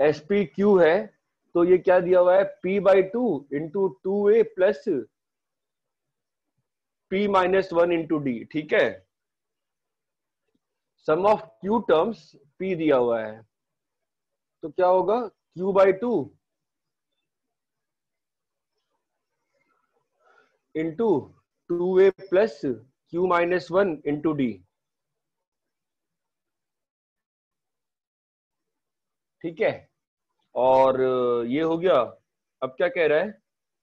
S P Q है, तो ये क्या दिया हुआ है, p/2 into 2a plus p-1 into D, ठीक है। Sum of Q terms p दिया हुआ है, तो क्या होगा, q/2 into 2a plus q-1 into D, ठीक है। और ये हो गया। अब क्या कह रहा है,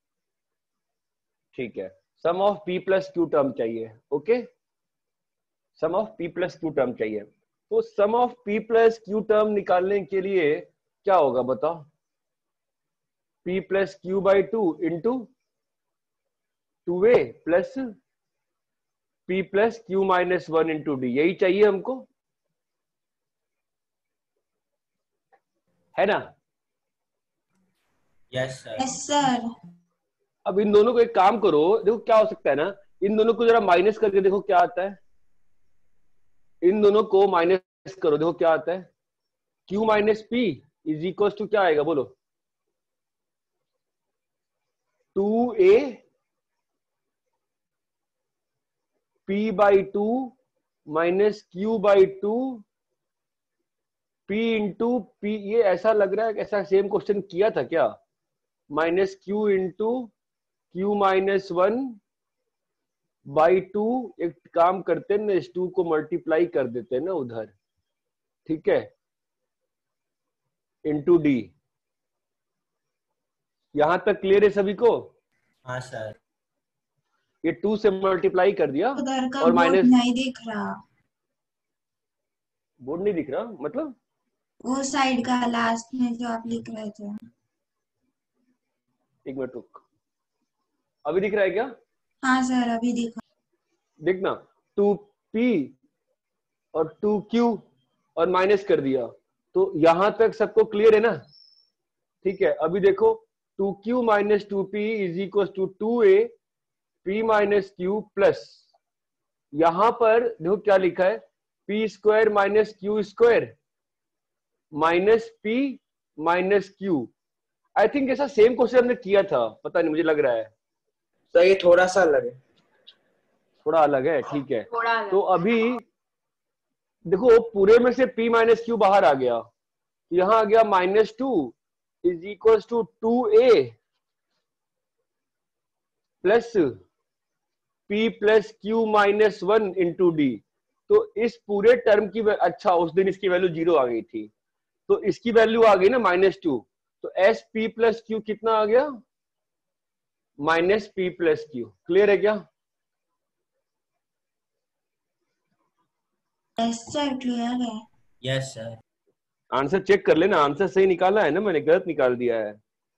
ठीक है, sum of p plus Q term चाहिए, okay, sum of p plus Q term चाहिए। तो sum of p plus Q term निकालने के लिए क्या होगा बताओ, p plus q/2 into 2a plus p plus q-1 into D, यही चाहिए हमको, है ना। Yes sir. Yes sir. अब इन दोनों को एक काम करो, देखो क्या हो सकता है ना, इन दोनों को जरा माइनस करके देखो क्या आता है, इन दोनों को माइनस करो, देखो क्या आता है, q minus P is equal to क्या आएगा बोलो, 2a p/2 minus q/2 p into P, ये ऐसा लग रहा है ऐसा सेम क्वेश्चन किया था क्या, माइनस q इंटू q-1/2, एक काम करते हैं ना, इस 2 को मल्टीप्लाई कर देते हैं ना उधर, ठीक है, इंटू डी। यहां तक क्लियर है सभी को, हाँ सर। ये 2 से मल्टीप्लाई कर दिया उधर का और बोर्ड माइनस, नहीं दिख रहा, बोर्ड नहीं दिख रहा मतलब, वो साइड का लास्ट में जो आप लिख रहे थे। एक मिनट रुक, अभी दिख रहा है क्या, हाँ सर अभी दिखा। देखना, 2p और 2q और माइनस कर दिया, तो यहां तक सबको क्लियर है ना, ठीक है। अभी देखो 2q minus 2p is equal to 2a p minus q plus, यहां पर देखो क्या लिखा है, p square minus q square minus p minus q। I think ऐसा सेम क्वेश्चन हमने किया था, पता नहीं मुझे लग रहा है, सर ये थोड़ा सा अलग है। थोड़ा अलग है, ठीक है। थोड़ा अलग। तो अभी देखो पूरे में से p माइनस क्यू बाहर आ गया, यहां आ गया -2 is equal to 2a plus p plus q-1 into D. तो इस पूरे टर्म की अच्छा उस दिन इसकी वैल्यू 0 आ गई थी, तो इसकी वैल्यू आ गई ना -2, तो एस पी प्लस क्यू कितना आ गया, -p प्लस क्यू। क्लियर है क्या, यस सर क्लियर है। Yes sir. आंसर चेक कर लेना, आंसर सही निकाला है ना, मैंने गलत निकाल दिया है,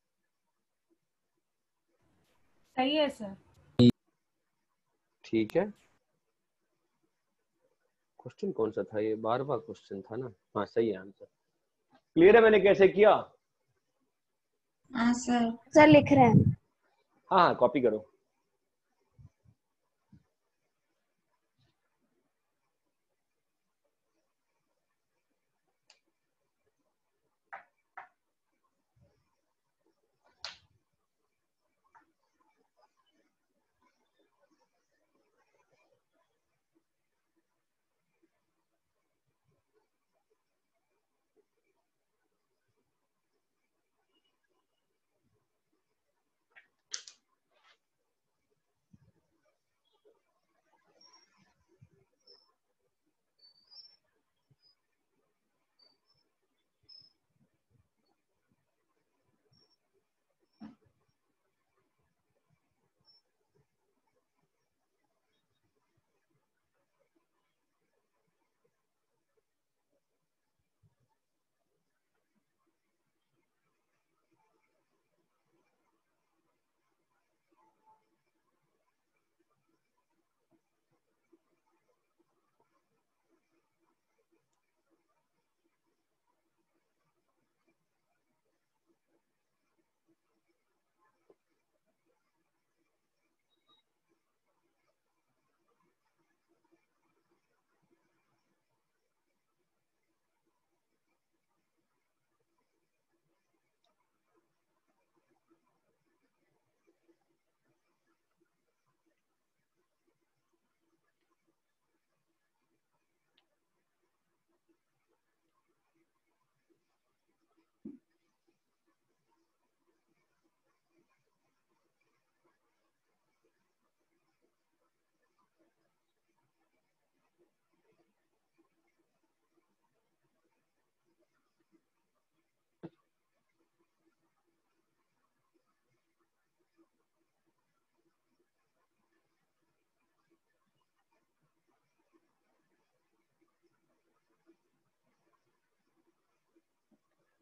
सही है सर। ठीक है। क्वेश्चन कौन सा था ये, 12वां क्वेश्चन था ना, हाँ सही है आंसर। क्लियर है मैंने कैसे किया, हाँ सर। सर लिख रहे हैं। हाँ हाँ कॉपी करो।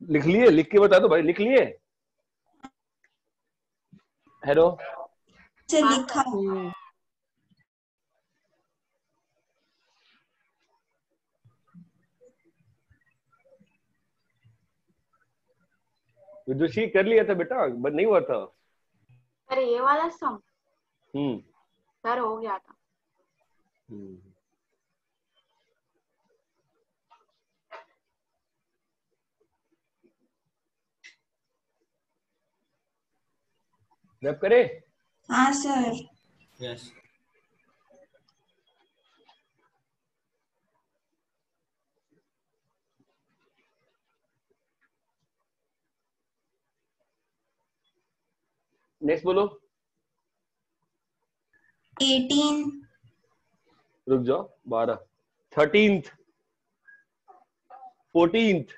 लिख लिए? लिख के बता दो भाई, लिख लिए? हेलो, से लिखा। विदुषी कर लिया था बेटा, बट नहीं हुआ था। अरे ये वाला सम हम्म सर हो गया था। रैप करे? हाँ सर। यस। नेक्स्ट बोलो। 18, रुक जाओ, 12, 13th, 14th,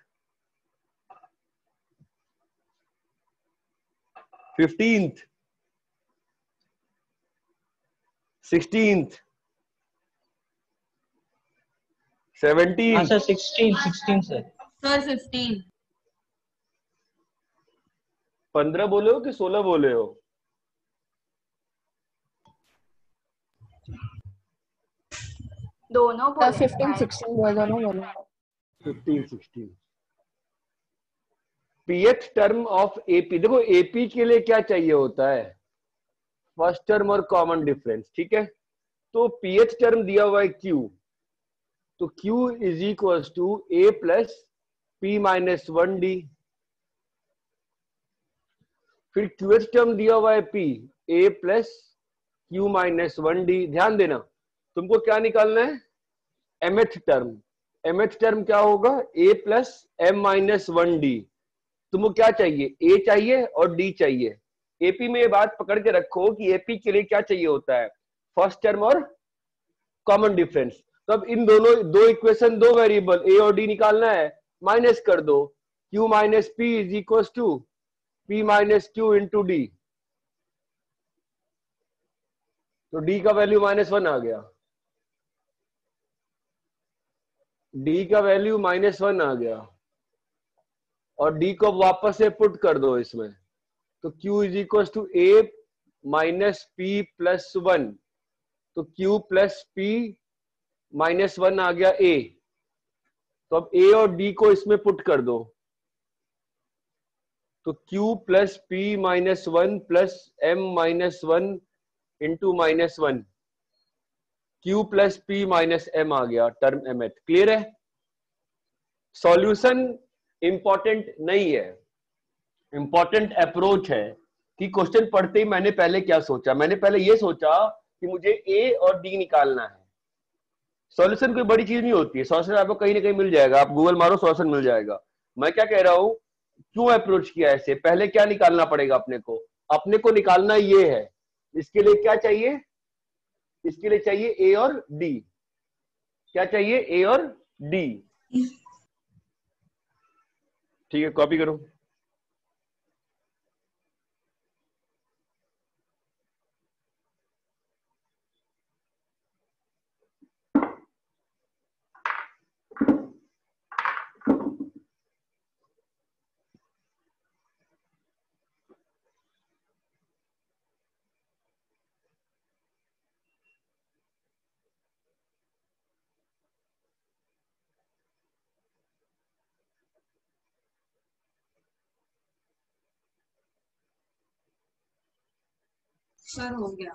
15th, 16th, हाँ 17th, सर 16 सर। सर 15 15 बोले हो कि 16 बोले हो? दोनों बोले 15 16 बोल दो ना बोलो। 15, 16। pth टर्म ऑफ एपी, देखो एपी के लिए क्या चाहिए होता है? फर्स्ट टर्म और कॉमन डिफरेंस, ठीक है? तो pth टर्म दिया हुआ है q, तो q is equal to a plus p minus 1d। फिर qth टर्म दिया हुआ है p, a plus q minus 1d। ध्यान देना, तुमको क्या निकालना है? mth term. mth टर्म क्या होगा? a plus m minus 1d। तुमको क्या चाहिए? a चाहिए और d चाहिए। एपी में ये बात पकड़ के रखो कि एपी के लिए क्या चाहिए होता है? फर्स्ट टर्म और कॉमन डिफरेंस। तो अब इन दोनों दो इक्वेशन, दो वेरिएबल a और d निकालना है, माइनस कर दो। q minus P is equal to p minus Q into D. तो d का वैल्यू -1 आ गया, d का वैल्यू -1 आ गया, और d को वापस से पुट कर दो इसमें। तो q is equal to a minus P plus 1। तो q प्लस पी माइनस 1 आ गया a। तो अब a और d को इसमें पुट कर दो। तो q plus P minus 1 plus m minus 1 into -1, q plus P minus m आ गया टर्म mth। क्लियर है? सॉल्यूशन इंपॉर्टेंट नहीं है, इंपॉर्टेंट अप्रोच है कि क्वेश्चन पढ़ते ही मैंने पहले क्या सोचा। मैंने पहले ये सोचा कि मुझे a और d निकालना है। सॉल्यूशन कोई बड़ी चीज नहीं होती है, सॉल्यूशन आपको कहीं ना कहीं मिल जाएगा, आप गूगल मारो सॉल्यूशन मिल जाएगा। मैं क्या कह रहा हूं, क्यों अप्रोच किया ऐसे? पहले क्या निकालना पड़ेगा अपने को? अपने को निकालना ये है, इसके लिए क्या चाहिए? इसके लिए चाहिए a और d। क्या चाहिए? a और d। ठीक है, कॉपी करो। सर हो गया।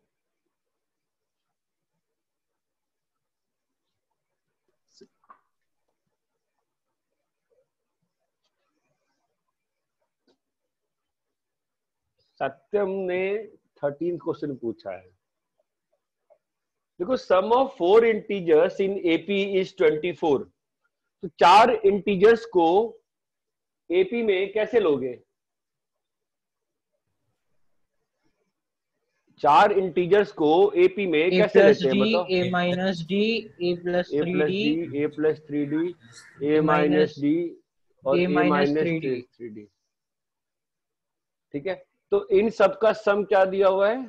सत्यम ने 13 क्वेश्चन पूछा है। देखो, sum of 4 integers in AP is 24। तो 4 इंटीजर्स को एपी में कैसे लोगे? 4 इंटीजर्स को एपी में a कैसे प्लस लेते हैं डी, बताओ? a minus D, a plus a three plus D, D, a plus 3d, a a minus minus D और a a minus minus 3d। 3d। ठीक है, तो इन सब का सम क्या दिया हुआ है?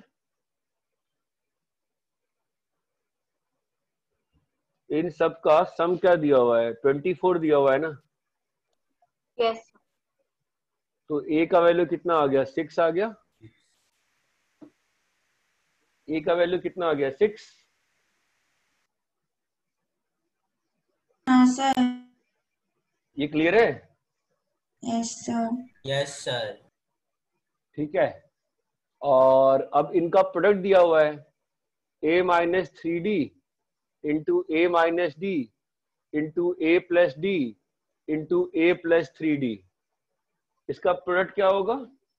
इन सब का सम क्या दिया हुआ है? 24 दिया हुआ है ना? यस तो ए का वैल्यू कितना आ गया, 6 आ गया। ए का वैल्यू कितना आ गया, 6। हाँ सर। ये क्लियर है? Yes sir. Yes sir. ठीक है। और अब इनका प्रोडक्ट दिया हुआ है, a minus 3d into A minus D into A plus D into A plus 3d। इसका प्रोडक्ट क्या होगा?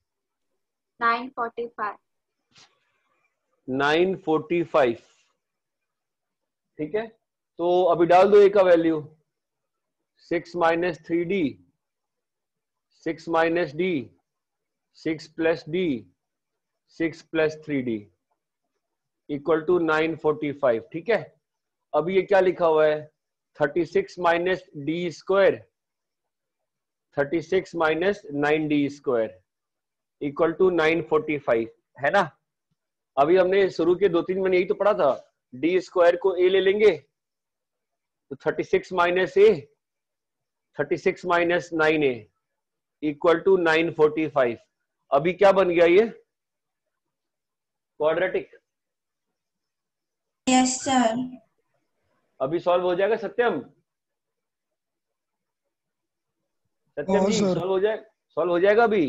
945। 945। ठीक है, तो अभी डाल दो a का value, 6 minus 3d, 6 minus D, 6 plus D, 6 plus 3d equal to 945। ठीक है, अब ये क्या लिखा हुआ है, 36 minus D square, 36 minus 9d square equal to 945, है ना। अभी हमने शुरू के 2-3 में यही तो पढ़ा था, डी स्क्वायर को ए ले लेंगे तो 36 minus A, 36 minus 9a equal to 945। अभी क्या बन गया ये, क्वाड्रेटिक। Yes sir. अभी सॉल्व हो जाएगा सत्यम? सत्यम जी सॉल्व हो जाएगा अभी।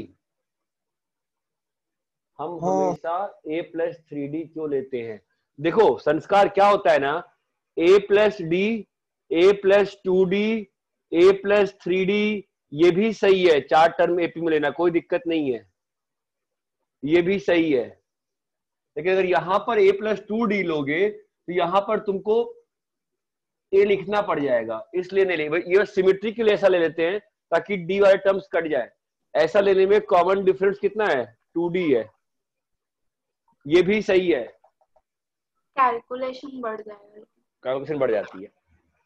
हम हमेशा a प्लस 3d क्यों लेते हैं? देखो संस्कार क्या होता है ना, a plus D, a plus 2d, a plus 3d, ये भी सही है, 4 टर्म एपी में लेना कोई दिक्कत नहीं है, ये भी सही है। लेकिन अगर यहां पर a प्लस 2d लोगे तो यहां पर तुमको a लिखना पड़ जाएगा, इसलिए नहीं ले। ये सिमेट्री के लिए ऐसा ले लेते हैं ताकि d वाले टर्म्स कट जाए। ऐसा लेने में कॉमन डिफरेंस कितना है, 2d है, ये भी सही है। कैलकुलेशन बढ़ जाएगा। कैलकुलेशन बढ़ जाती है।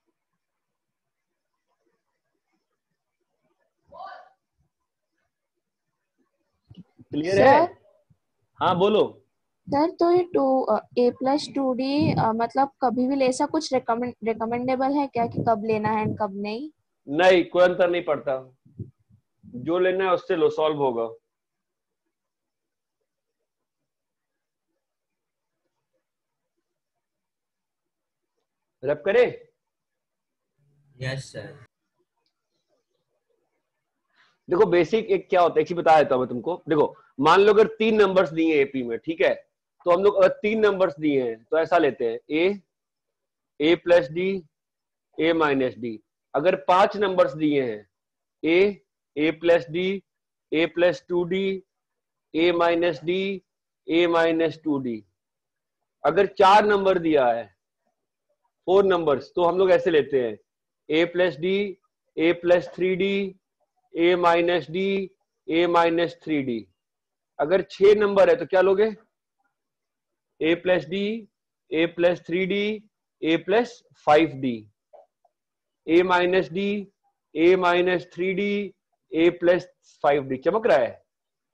क्लियर है? सर हाँ बोलो। सर, तो ये ए प्लस 2d मतलब कभी भी ले, ऐसा कुछ रिकमेंडेबल है क्या कि कब लेना है कब नहीं? नहीं, कोई अंतर नहीं पड़ता, जो लेना है उससे लो, सॉल्व होगा। रब करे। Yes sir. देखो बेसिक एक क्या होता है, एक चीज बता देता हूं मैं तुमको। देखो मान लो अगर 3 नंबर्स दिए एपी में, ठीक है, तो हम लोग अगर 3 नंबर्स दिए हैं तो ऐसा लेते हैं A plus D, A minus D. अगर 5 नंबर्स दिए हैं, A plus D, A plus 2d, A minus D, A minus 2d। अगर 4 नंबर दिया है, 4 नंबर्स, तो हम लोग ऐसे लेते हैं, A plus D, A plus 3d, A minus D, A minus 3d। अगर 6 नंबर है तो क्या लोगे, A plus D, A plus 3d, A plus 5d, A minus D, A minus 3d, A plus 5d। चमक रहा है?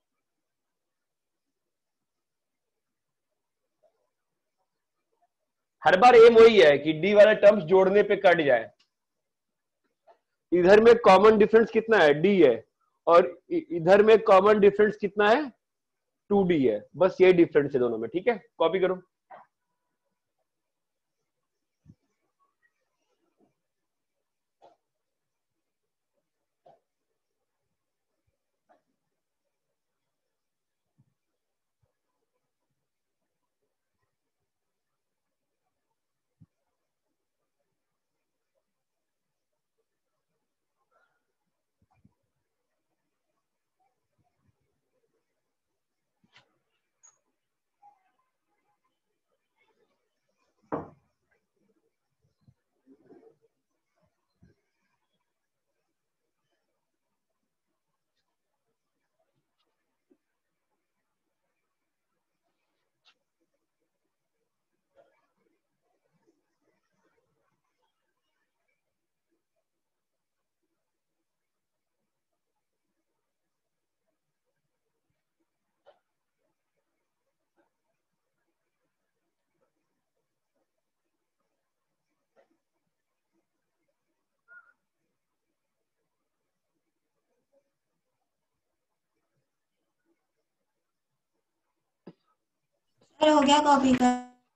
हर बार M वही है कि डी वाले टर्म्स जोड़ने पे कट जाए। इधर में कॉमन डिफरेंस कितना है, डी है, और इधर में कॉमन डिफरेंस कितना है, 2d है। बस ये डिफरेंस है दोनों में। ठीक है, कॉपी करो। सर हो गया कॉपी का।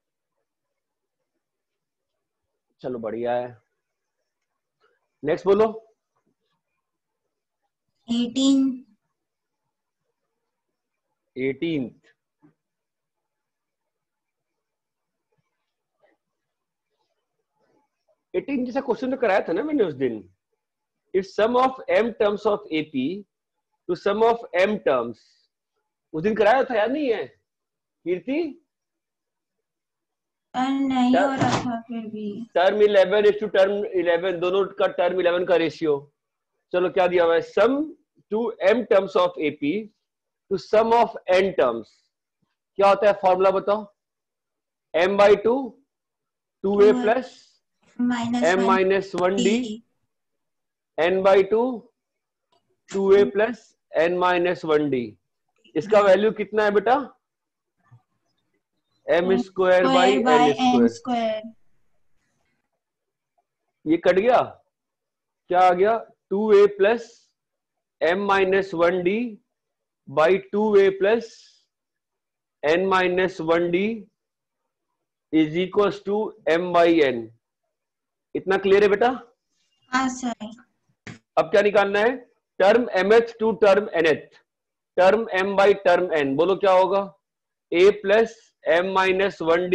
चलो बढ़िया है। नेक्स्ट बोलो। 18। 18। 18 जैसा क्वेश्चन तो कराया था ना मैंने उस दिन। If sum of m terms of AP to sum of m terms, उस दिन कराया था, याद नहीं है कीर्ति? नहीं हो रहा था फिर भी। टर्म 11 इज टू टर्म 11, दोनों का टर्म 11 का रेशियो। चलो क्या दिया हुआ है, sum to m terms of AP to sum of n terms. क्या होता है फॉर्मूला बताओ? m/2 2a plus m minus 1d n/2 2a plus n minus 1d। इसका वैल्यू कितना है बेटा? m square by n square. ये कट गया, क्या आ गया? 2a plus m minus 1d by 2a plus n minus 1d is equal to m by n। इतना क्लियर है बेटा? हाँ सर। अब क्या निकालना है? Term mth to term nth, term m by term n। बोलो क्या होगा? a plus m minus 1d,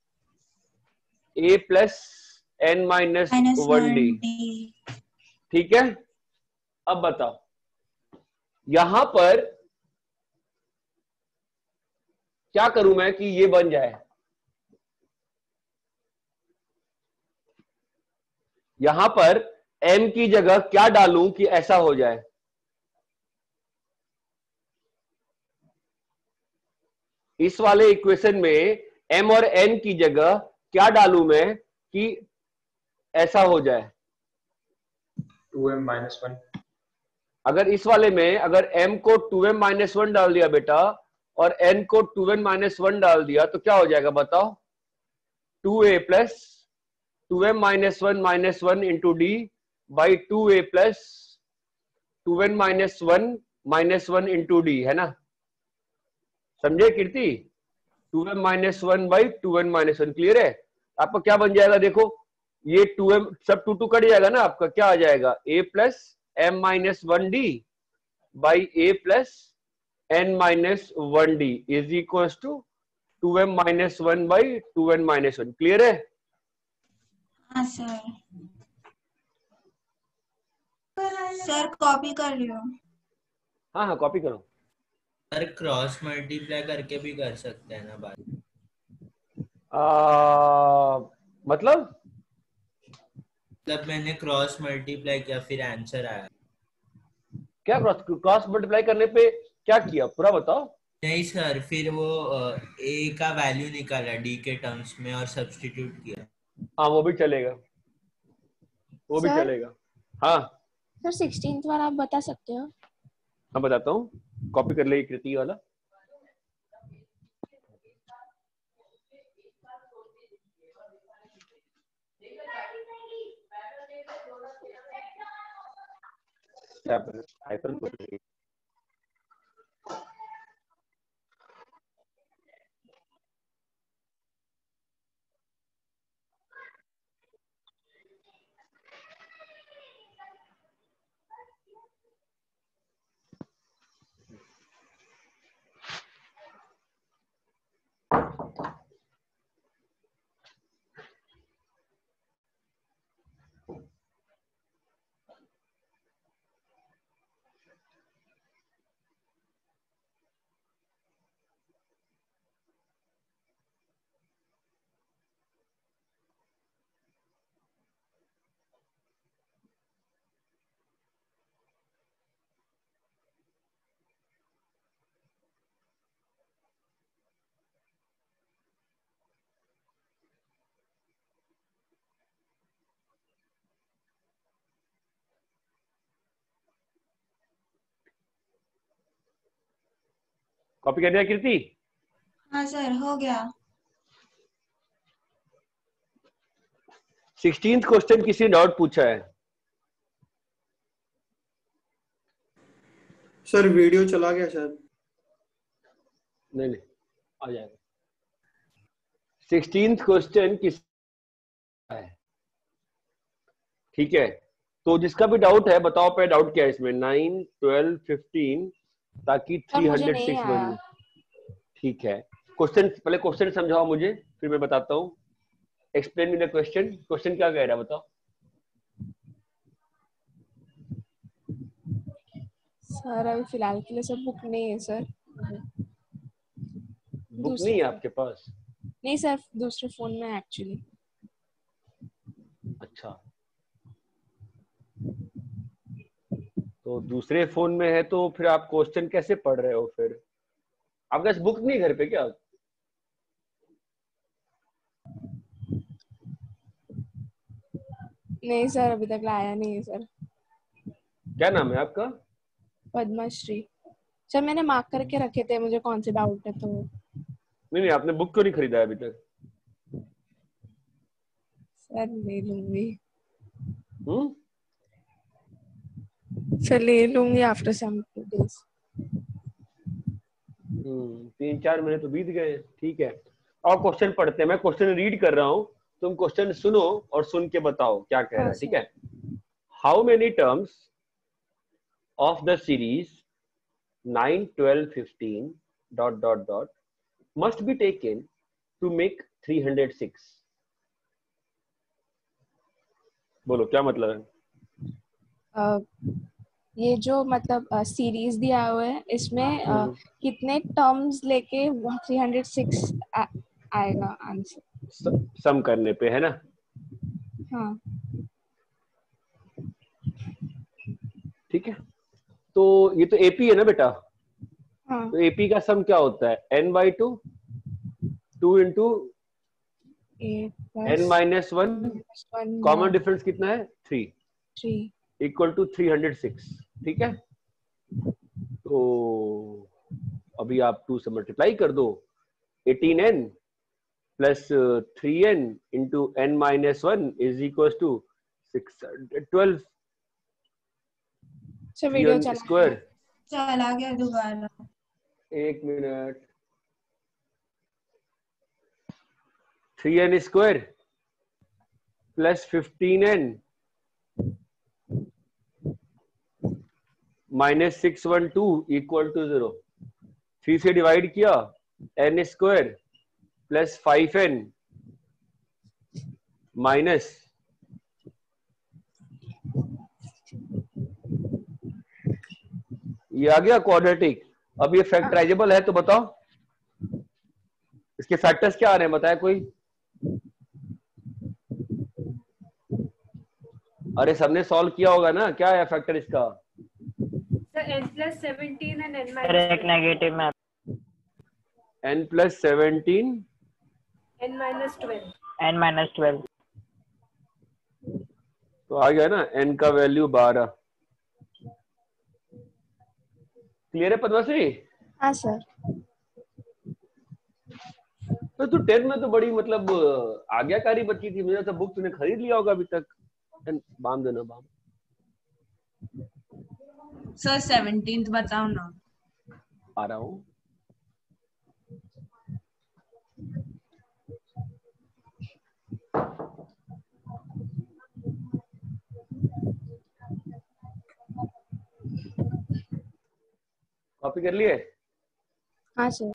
a plus n minus 1d। ठीक है, अब बताओ यहां पर क्या करूं मैं कि ये बन जाए? यहां पर m की जगह क्या डालूं कि ऐसा हो जाए? इस वाले इक्वेशन में m और n की जगह क्या डालूं मैं कि ऐसा हो जाए? 2m minus 1। अगर इस वाले में अगर m को 2m माइनस 1 डाल दिया बेटा और n को 2n माइनस 1 डाल दिया तो क्या हो जाएगा बताओ? 2a plus 2m minus 1 into D by 2a plus 2n minus 1 into D, है ना? समझे Kirti? 2m minus 1 by 2n minus 1। Clear है? आपका क्या बन जाएगा देखो, ये 2m सब 2 कट जाएगा ना, आपका क्या आ जाएगा? a plus m minus 1d by a plus n minus 1d is equal to 2m minus 1 by 2n minus 1। Clear है? हाँ सर। सर कॉपी कर रही हूँ। हाँ हाँ कॉपी करो। सर क्रॉस मल्टीप्लाई करके भी कर सकते हैं ना बात? मतलब मैंने क्रॉस मल्टीप्लाई किया फिर आंसर आया। क्या क्रॉस मल्टीप्लाई करने पे क्या किया पूरा बताओ? नहीं सर, फिर वो a का वैल्यू निकाला d के टर्म्स में और सब्स्टिट्यूट किया। हाँ वो भी चलेगा, वो भी सर? चलेगा। हाँ सर 16th वाला आप बता सकते हो? हाँ बताता हूँ, कॉपी कर ले कृति वाला। आइकन को कॉपी कर दिया कीर्ति? हाँ सर हो गया। 16th क्वेश्चन किसी ने डाउट पूछा है? सर वीडियो चला गया शायद। नहीं नहीं आ जाएगा। 16th क्वेश्चन किस है? ठीक है, तो जिसका भी डाउट है बताओ पहले डाउट क्या है इसमें। 9, 12, 15 ताकि सर मुझे नहीं 306 आया। बन। ठीक है, क्वेश्चन पहले क्वेश्चन समझाओ मुझे, फिर मैं बताता हूँ। Explain me the question. Question क्या कह रहा है बताओ। सर अभी फिलहाल के लिए सब बुक नहीं है सर। बुक नहीं है आपके पास? नहीं सर, दूसरे फोन में एक्चुअली। अच्छा, तो दूसरे फोन में है तो फिर आप क्वेश्चन कैसे पढ़ रहे हो फिर? आपके पास बुक नहीं घर पे क्या? नहीं सर, अभी तक लाया नहीं है सर। क्या नाम है आपका? पद्मश्री। सर मैंने मार्क करके रखे थे, मुझे कौन से डाउट है तो। नहीं आपने बुक क्यों नहीं खरीदा है अभी तक? सर ले लूंगी। सर ले लूंगी आफ्टर सम डेज। 3-4 महीने तो बीत गए। ठीक है, और क्वेश्चन पढ़ते हैं। मैं क्वेश्चन रीड कर रहा हूँ, तुम क्वेश्चन सुनो और सुन के बताओ क्या कह रहा है। ठीक है, how many terms of the series 9, 12, 15 ... must be taken to make 306? बोलो क्या मतलब है? ये जो मतलब सीरीज दिया हुआ है इसमें कितने टर्म्स लेके 306 आएगा आंसर सम करने पे, है ना? हाँ ठीक है, तो ये तो एपी है ना बेटा? हाँ। तो एपी का सम क्या होता है? n/2 2 into n-1, common difference कितना है? 3 इक्वल टू 306। ठीक है, तो अभी आप 2 से मल्टीप्लाई कर दो। 18n plus 3n into n-1 is equal to 612 square. चला गया दोबारा। एक minute. 3n square plus 15n minus 612 equal to 0। 3 से डिवाइड किया, n square plus 5n minus ये आ गया क्वाड्रेटिक। अब ये फैक्टराइजेबल है तो बताओ इसके फैक्टर्स क्या आ रहे हैं, बताया कोई? अरे सबने सॉल्व किया होगा ना, क्या है फैक्टर इसका? n+17 and n-12 एक नेगेटिव में n+17 n-12 तो आ गया ना, n का वैल्यू 12। क्लियर है पद्मश्री? हाँ सर। तो तू 10 में तो बड़ी मतलब आज्ञाकारी बच्ची थी, मुझे तो बुक तूने खरीद लिया होगा अभी तक। बाम देना बाम। सर 17th बताओ ना। आ रहा हूँ। कॉपी कर लिए? हाँ sir.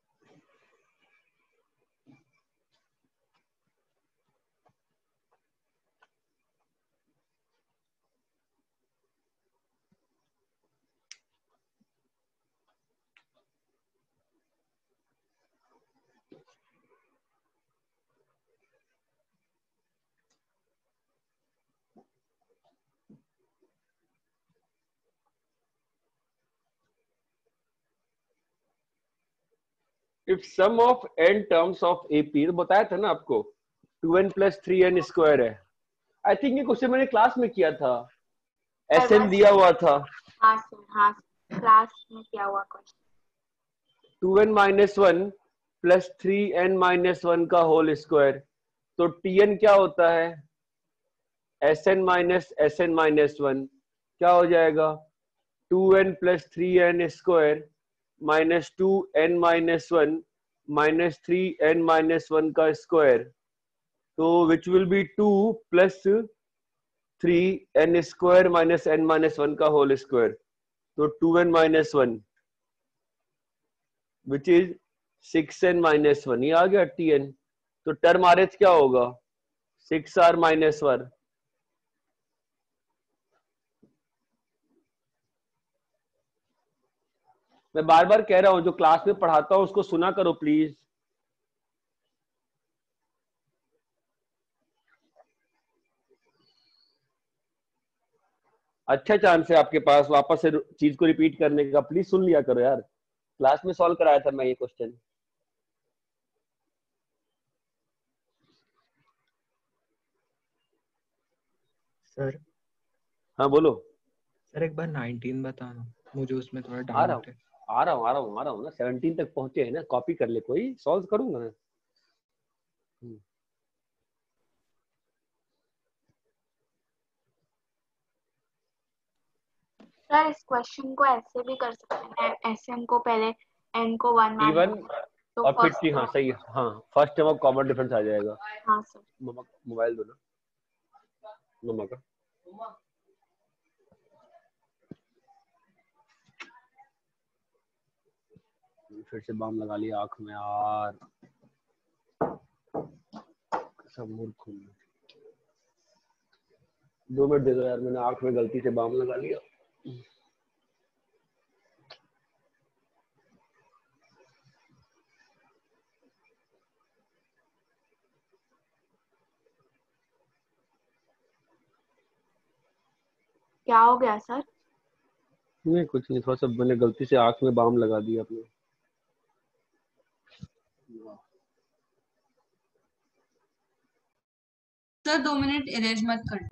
If sum of n terms of AP, तो बताया था ना आपको 2n प्लस 3n स्क्वायर है। आई थिंक ये क्वेश्चन मैंने क्लास में किया था, SN दिया हुआ था। हाँ सर, हाँ क्लास में किया हुआ question. 2n minus 1 plus 3n minus 1 का होल स्क्वायर, तो Tn क्या होता है? Sn माइनस Sn माइनस 1 क्या हो जाएगा? 2n plus 3n square minus 2n minus 1 minus 3n-1 का स्क्वायर, तो which will be 2 plus 3n square minus n-1 का होल स्क्वायर, तो 2n-1 विच इज 6n-1, ये आ गया tn। तो टर्म आर एच क्या होगा, 6r-1। मैं बार बार कह रहा हूं, जो क्लास में पढ़ाता हूं उसको सुना करो प्लीज। अच्छा चांस है आपके पास वापस से चीज को रिपीट करने का, प्लीज सुन लिया करो यार। क्लास में सॉल्व कराया था मैं ये क्वेश्चन। सर हाँ बोलो। सर एक बार 19 बताना, मुझे उसमें थोड़ा आ रहा डाउट हूँ है। आ रहा हूँ ना, 17 तक पहुंचे हैं ना, कॉपी कर ले, कोई सॉल्व करूंगा मैं। सर इस क्वेश्चन को ऐसे भी कर सकते हैं, एसएन को पहले एन को 1 मान T1 तो और फिर फर्स्ट T, हाँ सही है, हाँ first term of common difference आ जाएगा। हाँ सर। मम्मा मोबाइल दो ना, मम्मा का। फिर से बाम लगा लिया आंख में यार, सब मूर्ख हूँ मैं। 2 मिनट दे दो यार, मैंने आंख में गलती से बाम लगा लिया। क्या हो गया सर? नहीं कुछ नहीं, थोड़ा सा मैंने गलती से आंख में बाम लगा दिया अपने। सर 2 मिनट इरेज मत करना।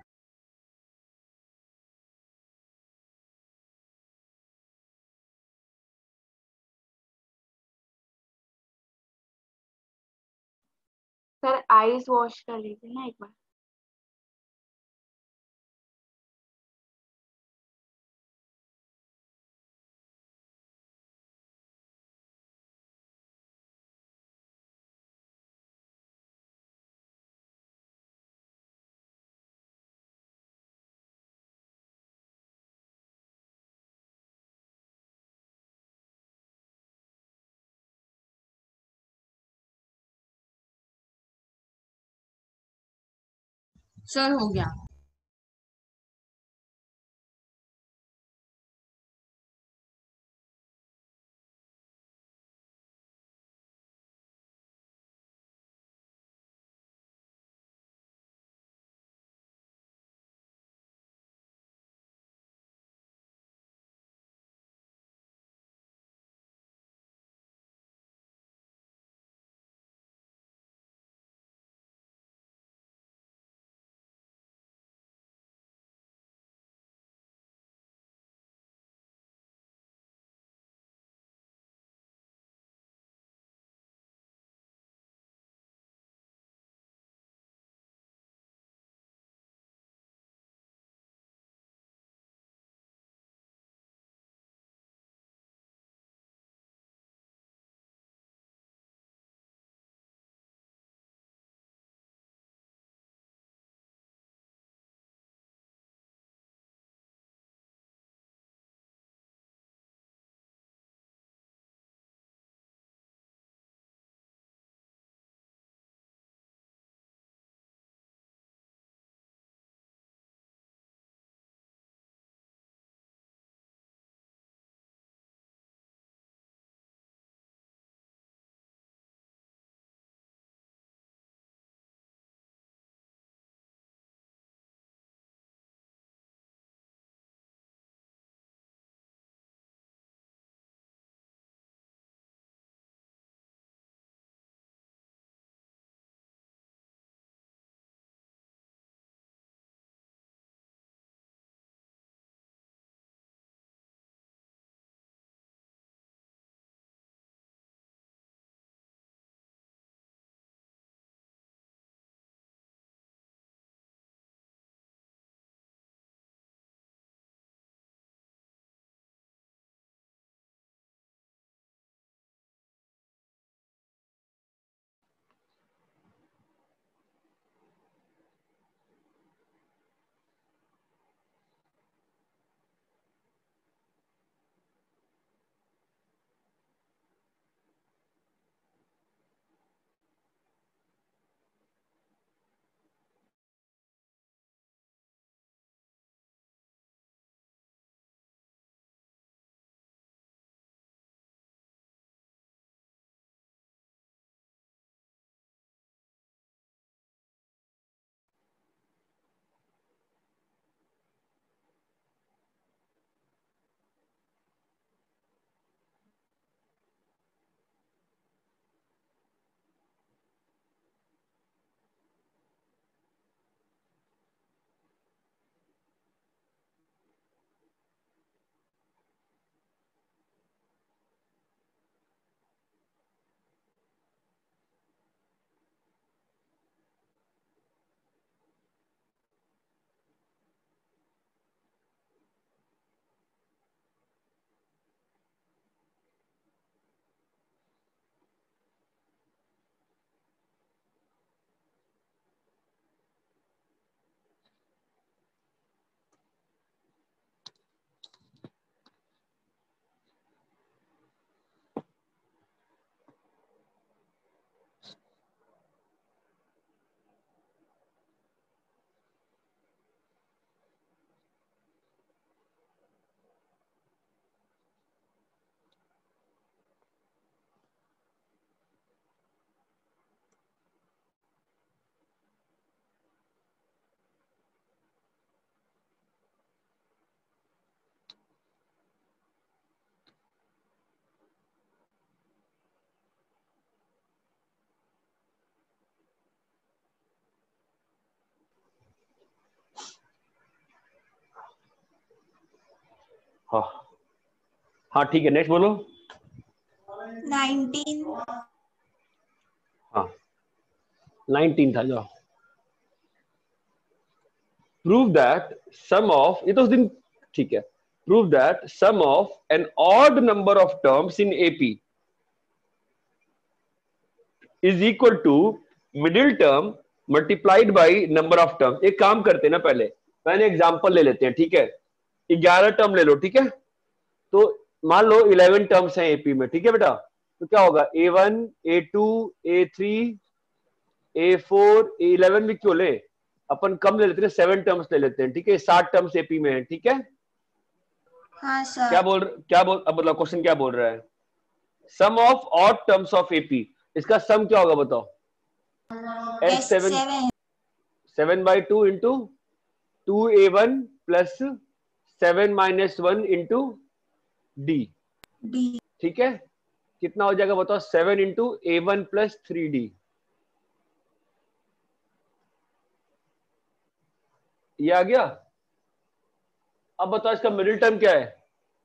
सर आईज वॉश कर लीजिए ना एक बार। सर हो गया। हाँ हाँ ठीक है, नेक्स्ट बोलो। 19। हाँ 19 था, जाओ। प्रूव दैट सम ऑफ, ये तो उस दिन ठीक है। Prove that sum of N odd number of terms in AP is equal to middle term multiplied by number of term. एक काम करते हैं ना, पहले एग्जांपल ले लेते हैं, ठीक है। 11 टर्म ले लो, ठीक है। तो मान लो 11 टर्म्स हैं एपी में, ठीक है बेटा। तो क्या होगा, A1 A2 A3 A4 A11 भी क्यों ले, अपन कम ले लेते हैं, 7 टर्म्स ले लेते हैं, ठीक है। 60 टर्म्स एपी में है, ठीक है। हाँ सर। क्या बोल अब मतलब क्वेश्चन क्या बोल रहा है, sum of odd terms of AP, इसका सम क्या होगा बताओ। S7 S7। 7/2 into 2A1 plus 7 - 1 into D, D। ठीक है। कितना हो जाएगा बताओ, 7 इंटू A1 प्लस 3D। ये आ गया। अब बताओ इसका मिडिल टर्म क्या है,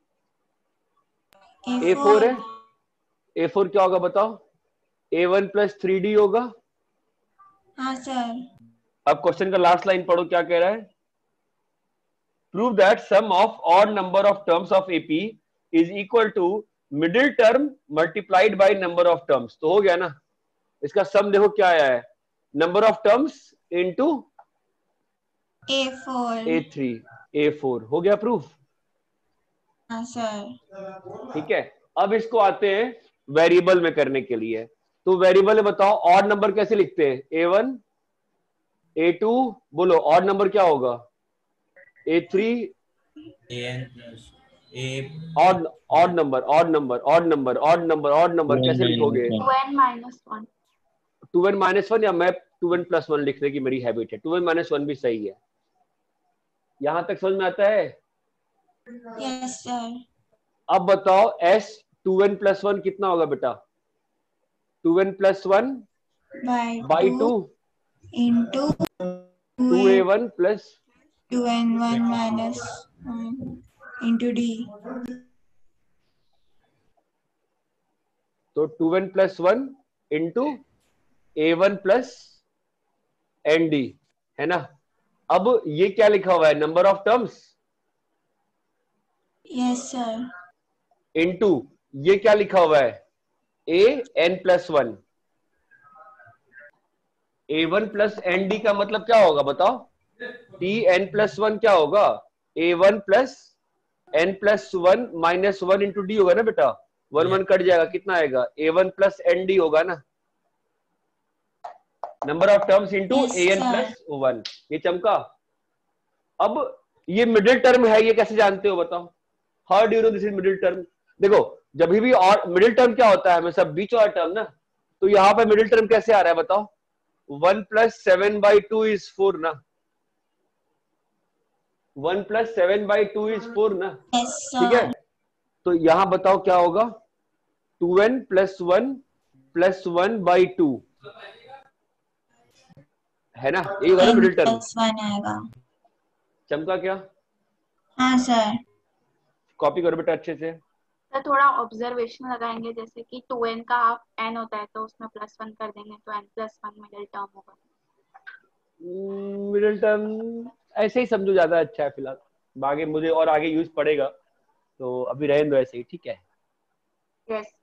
A4 है। A4 क्या होगा बताओ, A1 प्लस 3D होगा। हाँ सर। अब क्वेश्चन का लास्ट लाइन पढ़ो, क्या कह रहा है। Prove that sum of odd number of terms of AP is equal to middle term multiplied by number of terms. तो हो गया ना, इसका सम देखो क्या आया है, number of terms into A4। A3 A4, हो गया प्रूफ। हाँ सर। ठीक है। अब इसको आते हैं वेरिएबल में करने के लिए। तो वेरिएबल में बताओ ऑड नंबर कैसे लिखते हैं, A1 A2, बोलो ऑड नंबर क्या होगा, A3 an plus a odd number कैसे लिखोगे, 2n-1। 2n - 1, या मैं 2n+1 लिखने की मेरी हैबिट है, 2n - 1 भी सही है। यहां तक समझ में आता है। Yes sir. अब बताओ S 2n+1 कितना होगा बेटा, 2n+1 by 2 2 into 2A1 plus 2n1 minus into D। तो 2n+1 into A1 plus ND, है ना। अब ये क्या लिखा हुआ है, number of terms, yes sir. Into ये क्या लिखा हुआ है, AN+1। A1 प्लस ND का मतलब क्या होगा बताओ, TN+1 क्या होगा, A1 plus N+1 - 1 into D होगा ना बेटा। 1 कट जाएगा, कितना आएगा, A1 प्लस ND होगा ना, number of terms into Yes, AN+1। ये चमका। अब ये मिडिल टर्म है, ये कैसे जानते हो बताओ, how do you know this is middle term. देखो जब भी और मिडिल टर्म क्या होता है, हमेशा बीच वाला टर्म ना। तो यहां पे मिडिल टर्म कैसे आ रहा है बताओ, 1 + 7/2 इज 4 ना, 1 + 7/2 इज 4 ना, yes ठीक है। sir। तो यहां बताओ क्या होगा, 2n+1 + 1/2, है ना, ये होगा ना मिडिल टर्म। N+1 आएगा। चमका क्या, हाँ सर। कॉपी करो बेटा अच्छे से। तो थोड़ा ऑब्जर्वेशन लगाएंगे, जैसे कि 2n का हाफ n होता है तो उसमें +1 कर देंगे तो n+1 मिडिल टर्म होगा। मिडिल टर्म ऐसे ही समझो, ज्यादा अच्छा है फिलहाल। आगे मुझे और आगे यूज पड़ेगा, तो अभी रहने दो ऐसे ही, ठीक है। यस।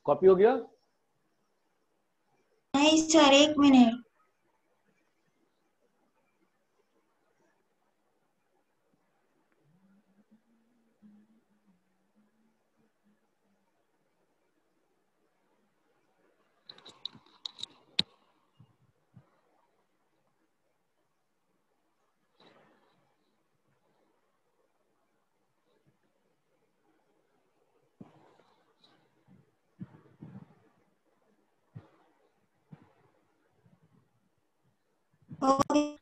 कॉपी हो गया? नहीं सर, 1 मिनट। हो गया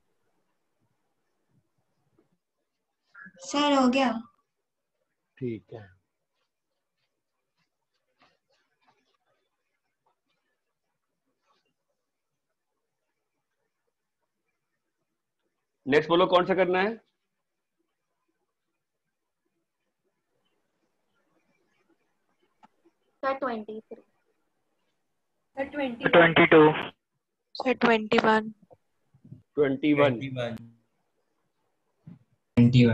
सर, हो गया। ठीक है। नेक्स्ट बोलो कौन सा करना है? Sir 23। Sir 20। 22. Sir 21। 21। 21.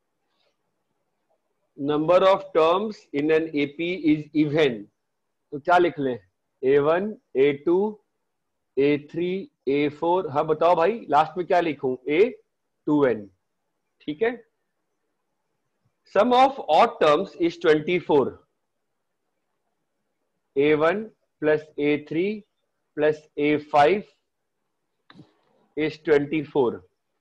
Number of terms in N AP is even. तो क्या लिख लें? A1, A2, A3, A4। हाँ बताओ भाई, लास्ट में क्या लिखूं? A2N। ठीक है। Sum of odd terms is 24। A1 plus A3 plus A5 is 24.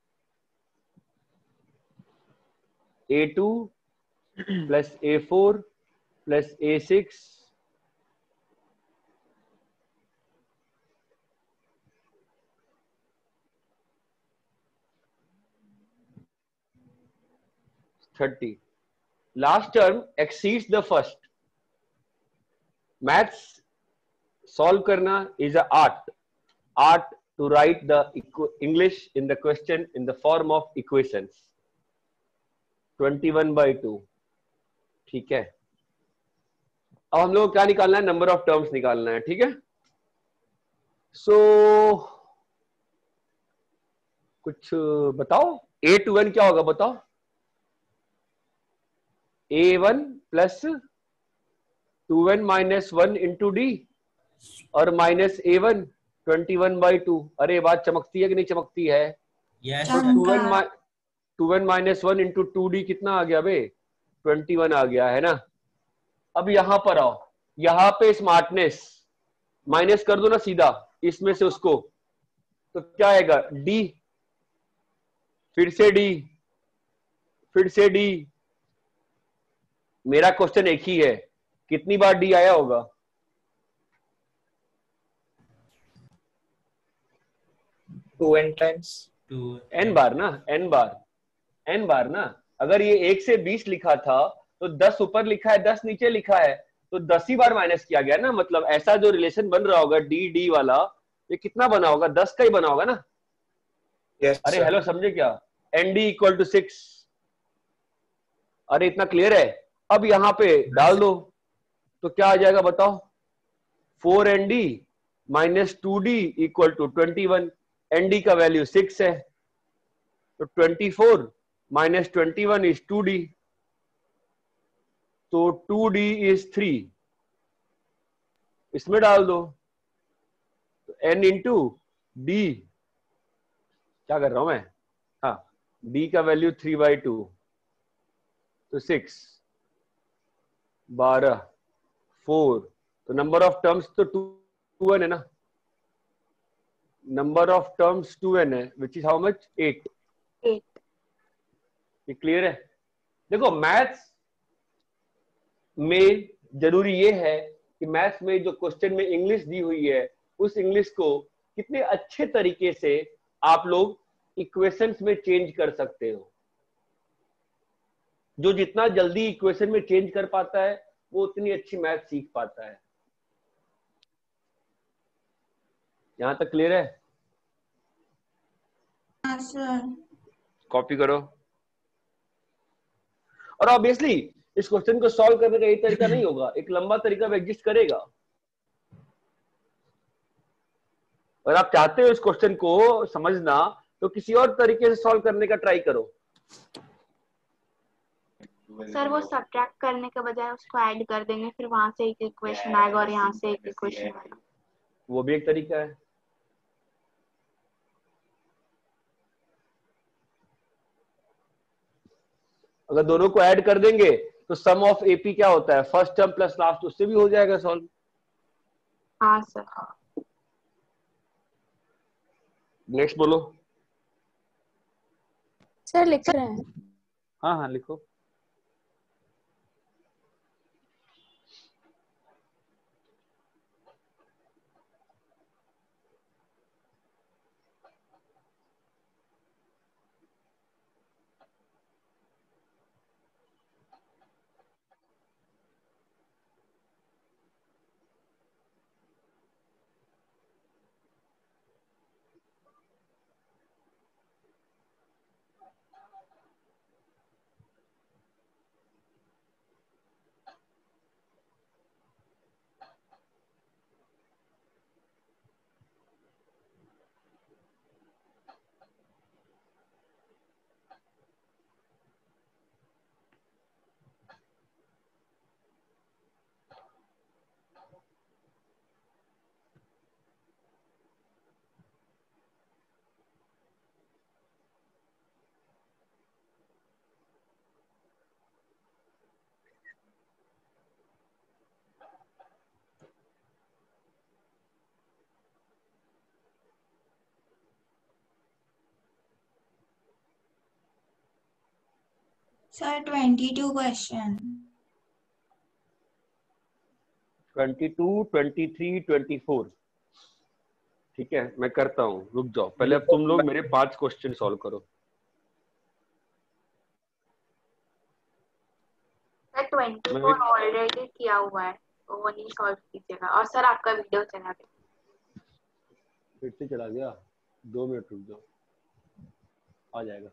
A2 plus A4 plus A6 30. Last term exceeds the first. Maths solve करना is a art to write the English in the question in the form of equations. 21/2. ठीक है। अब हम लोग क्या निकालना है? Number of terms निकालना है। ठीक है। सो कुछ बताओ, A2N क्या होगा बताओ? A1 plus 2N minus 1 into D और माइनस A1 21/2। अरे बात चमकती है कि नहीं चमकती है? यस तो चमका। 2N माइनस 1 इंटू 2D कितना आ गया बे? 21 आ गया है ना। अब यहां पर आओ, यहां पे स्मार्टनेस माइनस कर दो ना सीधा इसमें से उसको, तो क्या आएगा? D, फिर से D, फिर से D। मेरा क्वेश्चन एक ही है, कितनी बार D आया होगा? 2n times. N बार ना, N बार ना। अगर ये 1 से 20 लिखा था तो 10 ऊपर लिखा है, 10 नीचे लिखा है, तो 10 ही बार माइनस किया गया ना। मतलब ऐसा जो रिलेशन बन रहा होगा D वाला, ये कितना बना होगा? 10 का ही बना होगा ना। Yes, अरे sir. हेलो, समझे क्या? ND equal to 6। अरे इतना क्लियर है? अब यहां पे डाल दो तो क्या आ जाएगा बताओ? 4ND minus 2D equal to 21। ND का वैल्यू 6 है, तो 24 माइनस 21 इज 2D, तो 2D इज 3। इसमें डाल दो तो N इंटू D, क्या कर रहा हूं मैं? हाँ, D का वैल्यू 3/2, तो 6 12 4। तो नंबर ऑफ टर्म्स तो 2n है ना। नंबर ऑफ टर्म्स 2n है, विच इज हाउ मच? 8। 8। ये क्लियर है? देखो मैथ्स में जरूरी ये है कि मैथ्स में जो क्वेश्चन में इंग्लिश दी हुई है, उस इंग्लिश को कितने अच्छे तरीके से आप लोग इक्वेशंस में चेंज कर सकते हो। जो जितना जल्दी इक्वेशन में चेंज कर पाता है वो उतनी अच्छी मैथ सीख पाता है। यहां तक क्लियर है? हाँ सर। कॉपी करो। और ऑब्वियसली इस क्वेश्चन को सॉल्व करने का एक तरीका नहीं होगा, एक लंबा तरीका भी एग्जिस्ट करेगा। और आप चाहते हो इस क्वेश्चन को समझना तो किसी और तरीके से सॉल्व करने का ट्राई करो। सर वो सब्ट्रैक्ट करने के बजाय उसको ऐड कर देंगे, फिर वहां से एक इक्वेशन आएगा और यहाँ से एक इक्वेशन आएगा। वो भी एक तरीका है। अगर दोनों को ऐड कर देंगे तो सम ऑफ एपी क्या होता है, फर्स्ट टर्म प्लस लास्ट, उससे भी हो जाएगा सॉल्व। हाँ सर। नेक्स्ट बोलो। सर लिख रहे हैं। हाँ हाँ लिखो। Sir 22 question. 22, 23, 24। ठीक है मैं करता हूँ, रुक जाओ पहले। अब तुम लोग मेरे 5 क्वेश्चन सॉल्व करो। सर 24 ऑलरेडी किया हुआ है, तो वो नहीं सॉल्व कीजिएगा। और सर आपका वीडियो चला गया। फिर से चला गया, 2 मिनट रुक जाओ, आ जाएगा।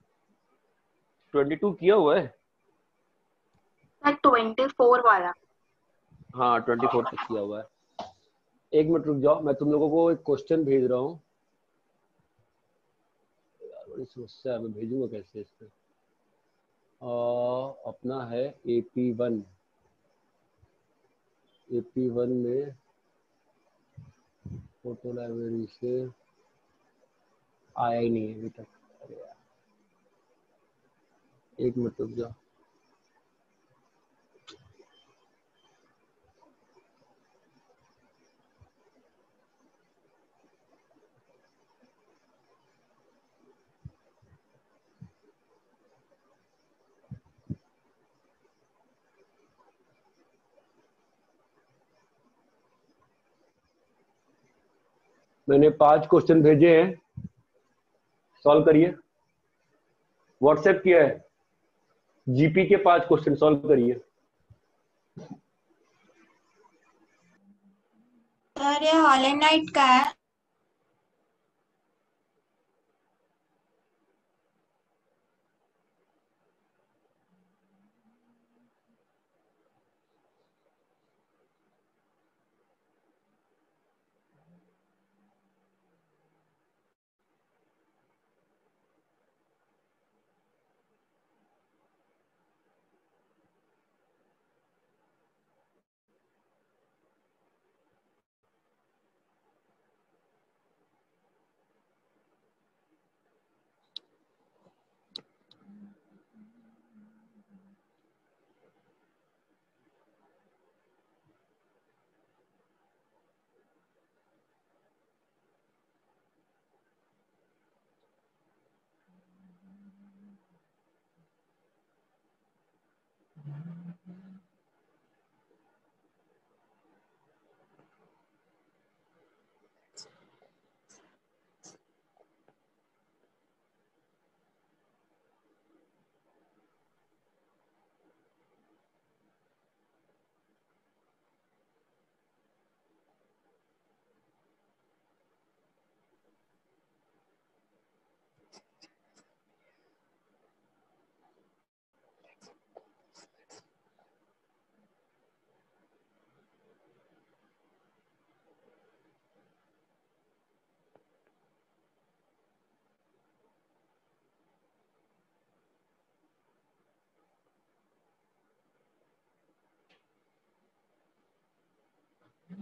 22 किया हुआ है। सर 24 वाला। हाँ 24 तक किया हुआ है। 1 मिनट रुक जाओ, मैं तुम लोगों को एक क्वेश्चन भेज रहा हूँ। यार बड़ी समस्या है, मैं भेजूंगा कैसे इसमें। अपना है AP1। AP1 में फोटो लाइब्रेरी से आया ही नहीं है अभी तक। अरे यार 1 मिनट रुक जाओ। मैंने 5 क्वेश्चन भेजे हैं, सॉल्व करिए। व्हाट्सएप किया है, जीपी के 5 क्वेश्चन सॉल्व करिए। सर ये हॉलैंड नाइट का है।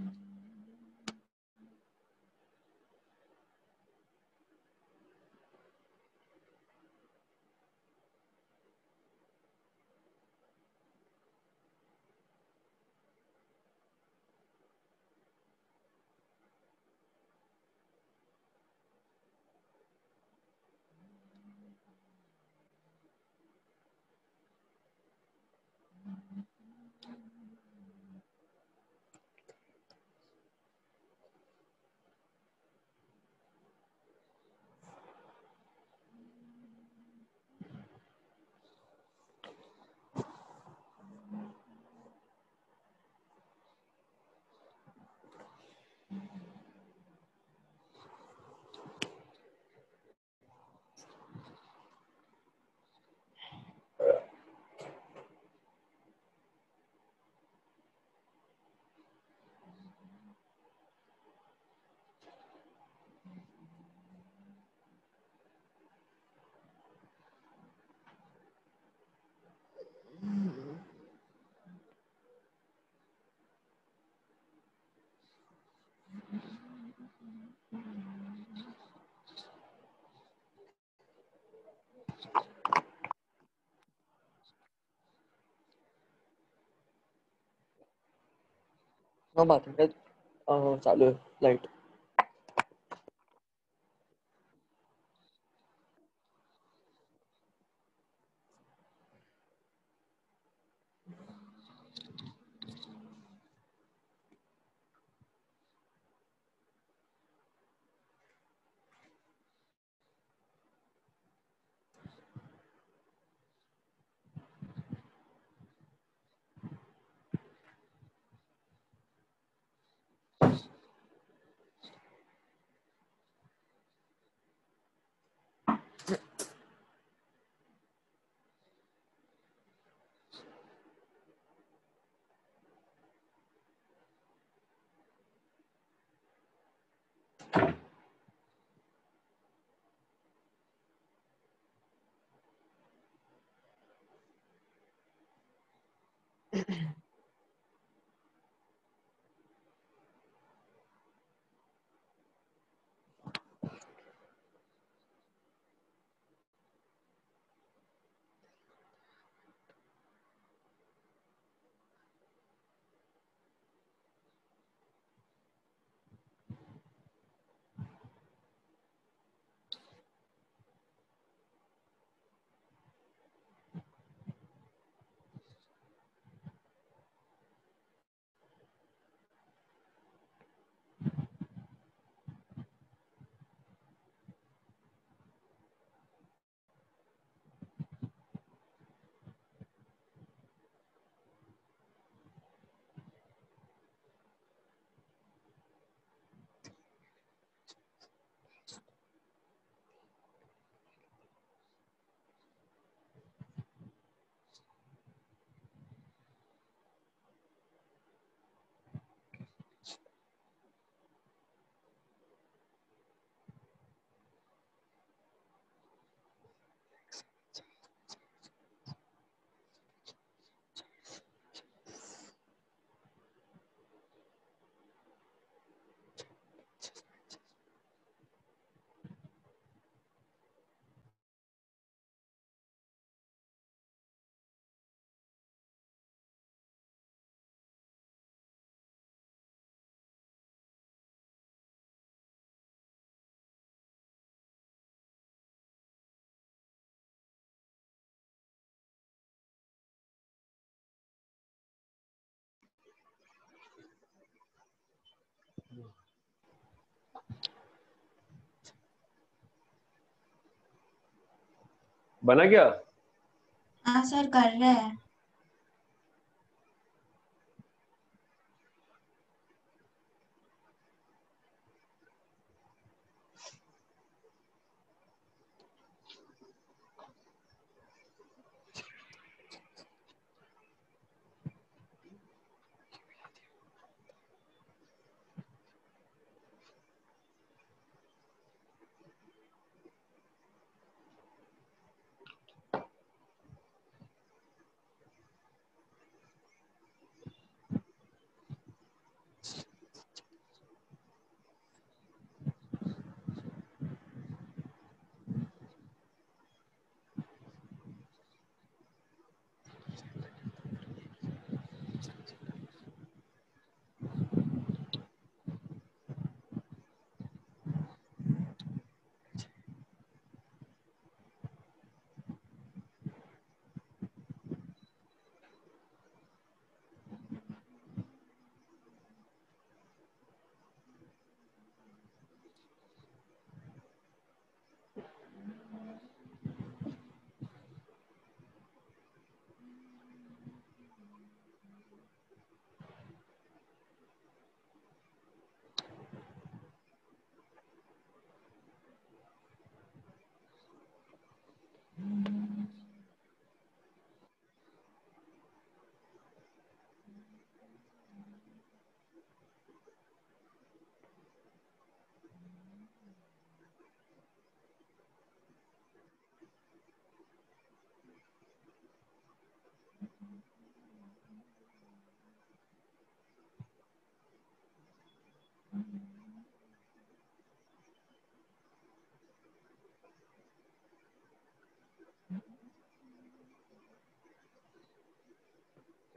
हाँ बात है चालू है लाइट. बना क्या? हाँ सर कर रहे हैं.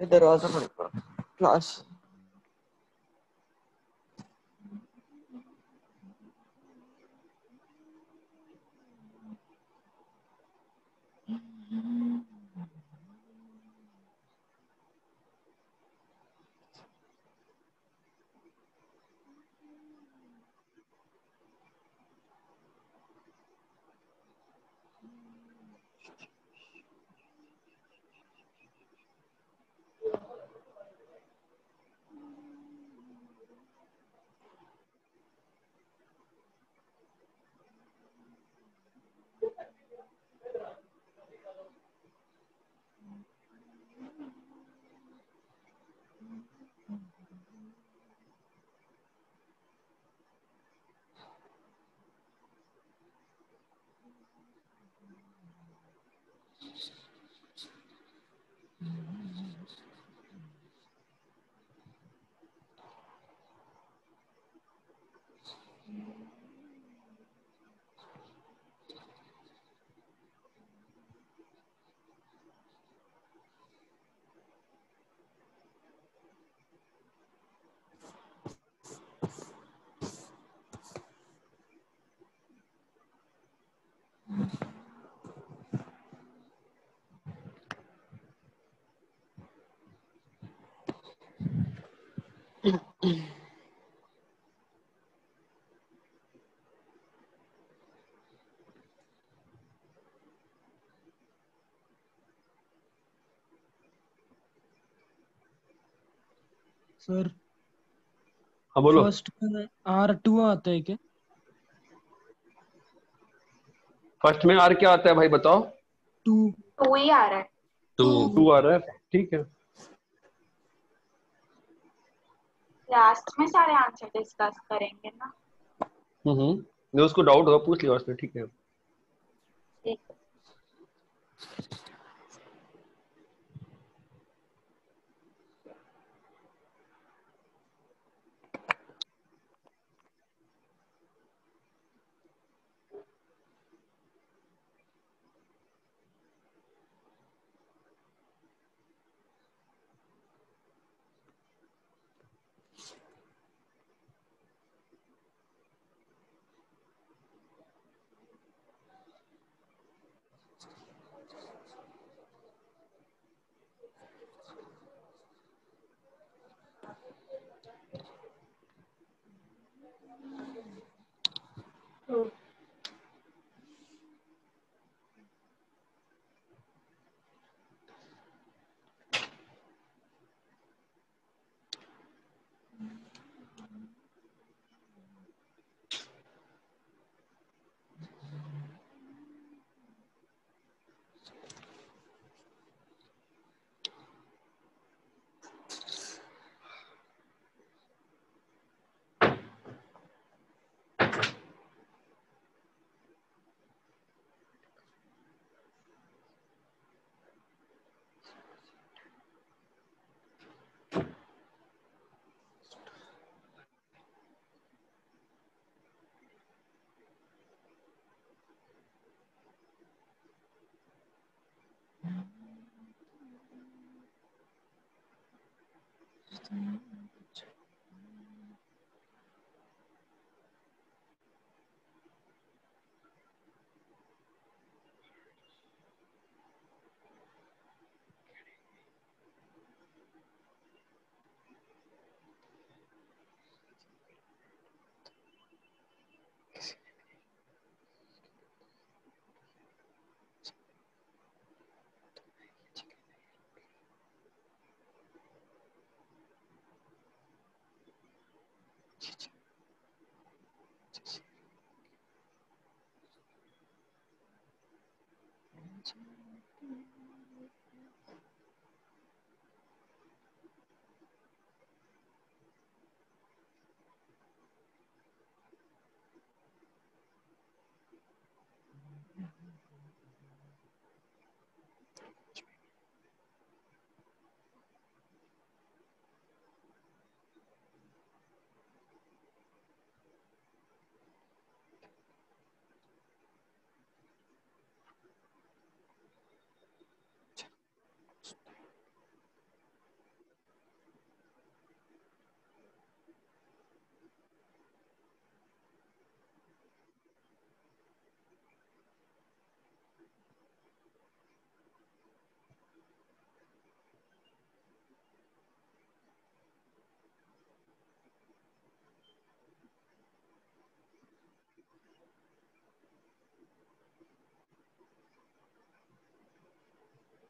दरवाजा पड़ेगा क्लास। सर हाँ बोलो। फर्स्ट में R2 आता है क्या? फर्स्ट में आर क्या आता है भाई बताओ? 2। 2 ही आ रहा है। टू आ रहा है, ठीक है। लास्ट में सारे आंसर डिस्कस करेंगे ना। नहीं उसको डाउट होगा पूछ लिया उसने, ठीक है। ठीक है।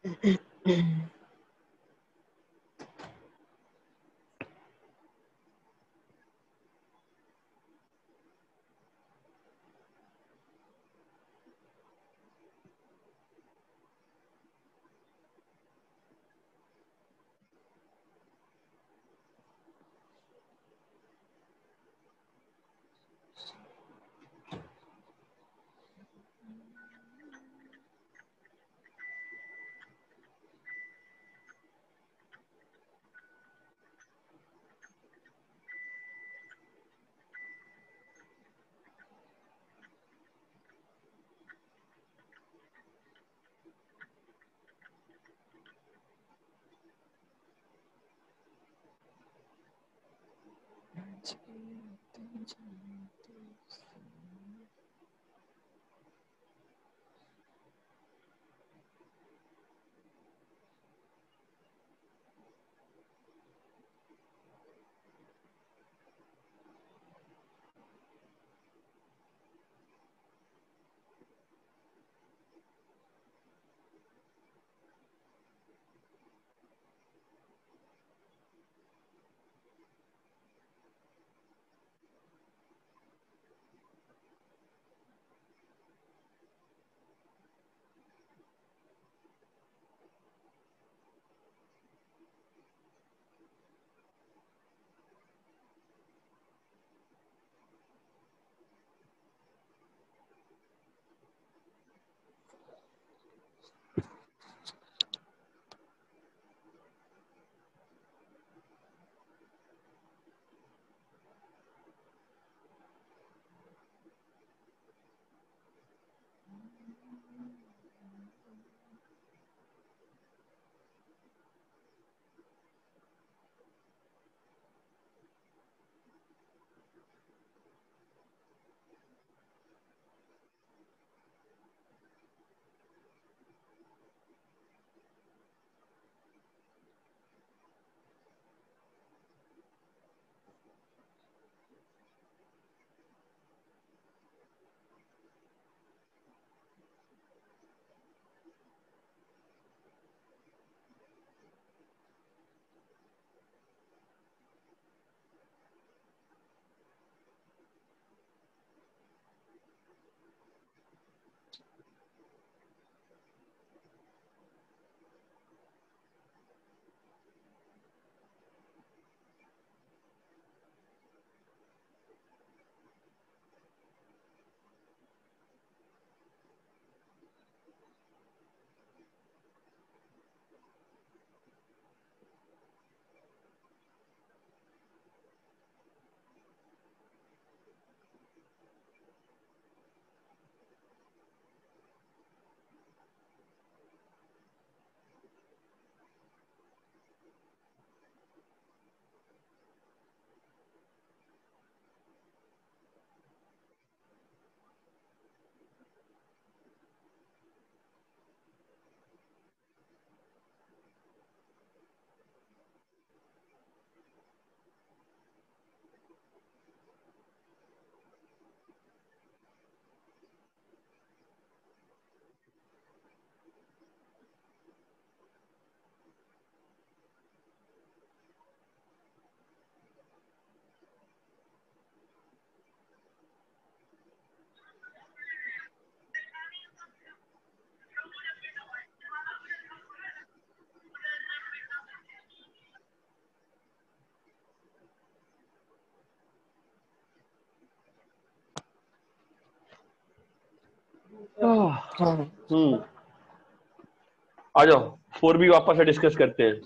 आ जाओ 4B वापस से डिस्कस करते हैं।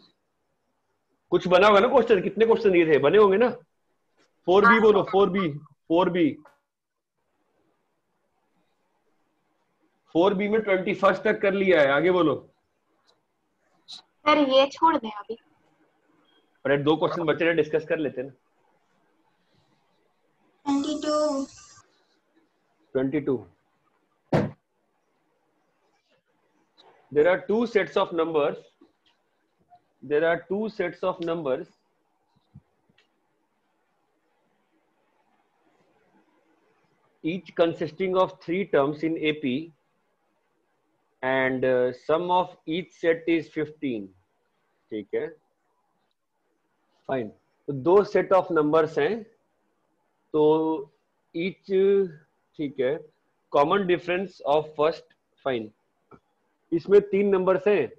कुछ बना होगा ना क्वेश्चन? कितने क्वेश्चन दिए थे? बने होंगे ना? 4B बोलो, 4B 4B 4B में 21 तक कर लिया है, आगे बोलो। सर ये छोड़ दें अभी। अरे 2 क्वेश्चन बचे हैं, डिस्कस कर लेते हैं ना। 22 there are two sets of numbers each consisting of 3 terms in AP and sum of each set is 15। ठीक है, फाइन। तो दो सेट ऑफ नंबर्स हैं, तो ईच, ठीक है, common difference of first, fine. इसमें 3 नंबर्स हैं,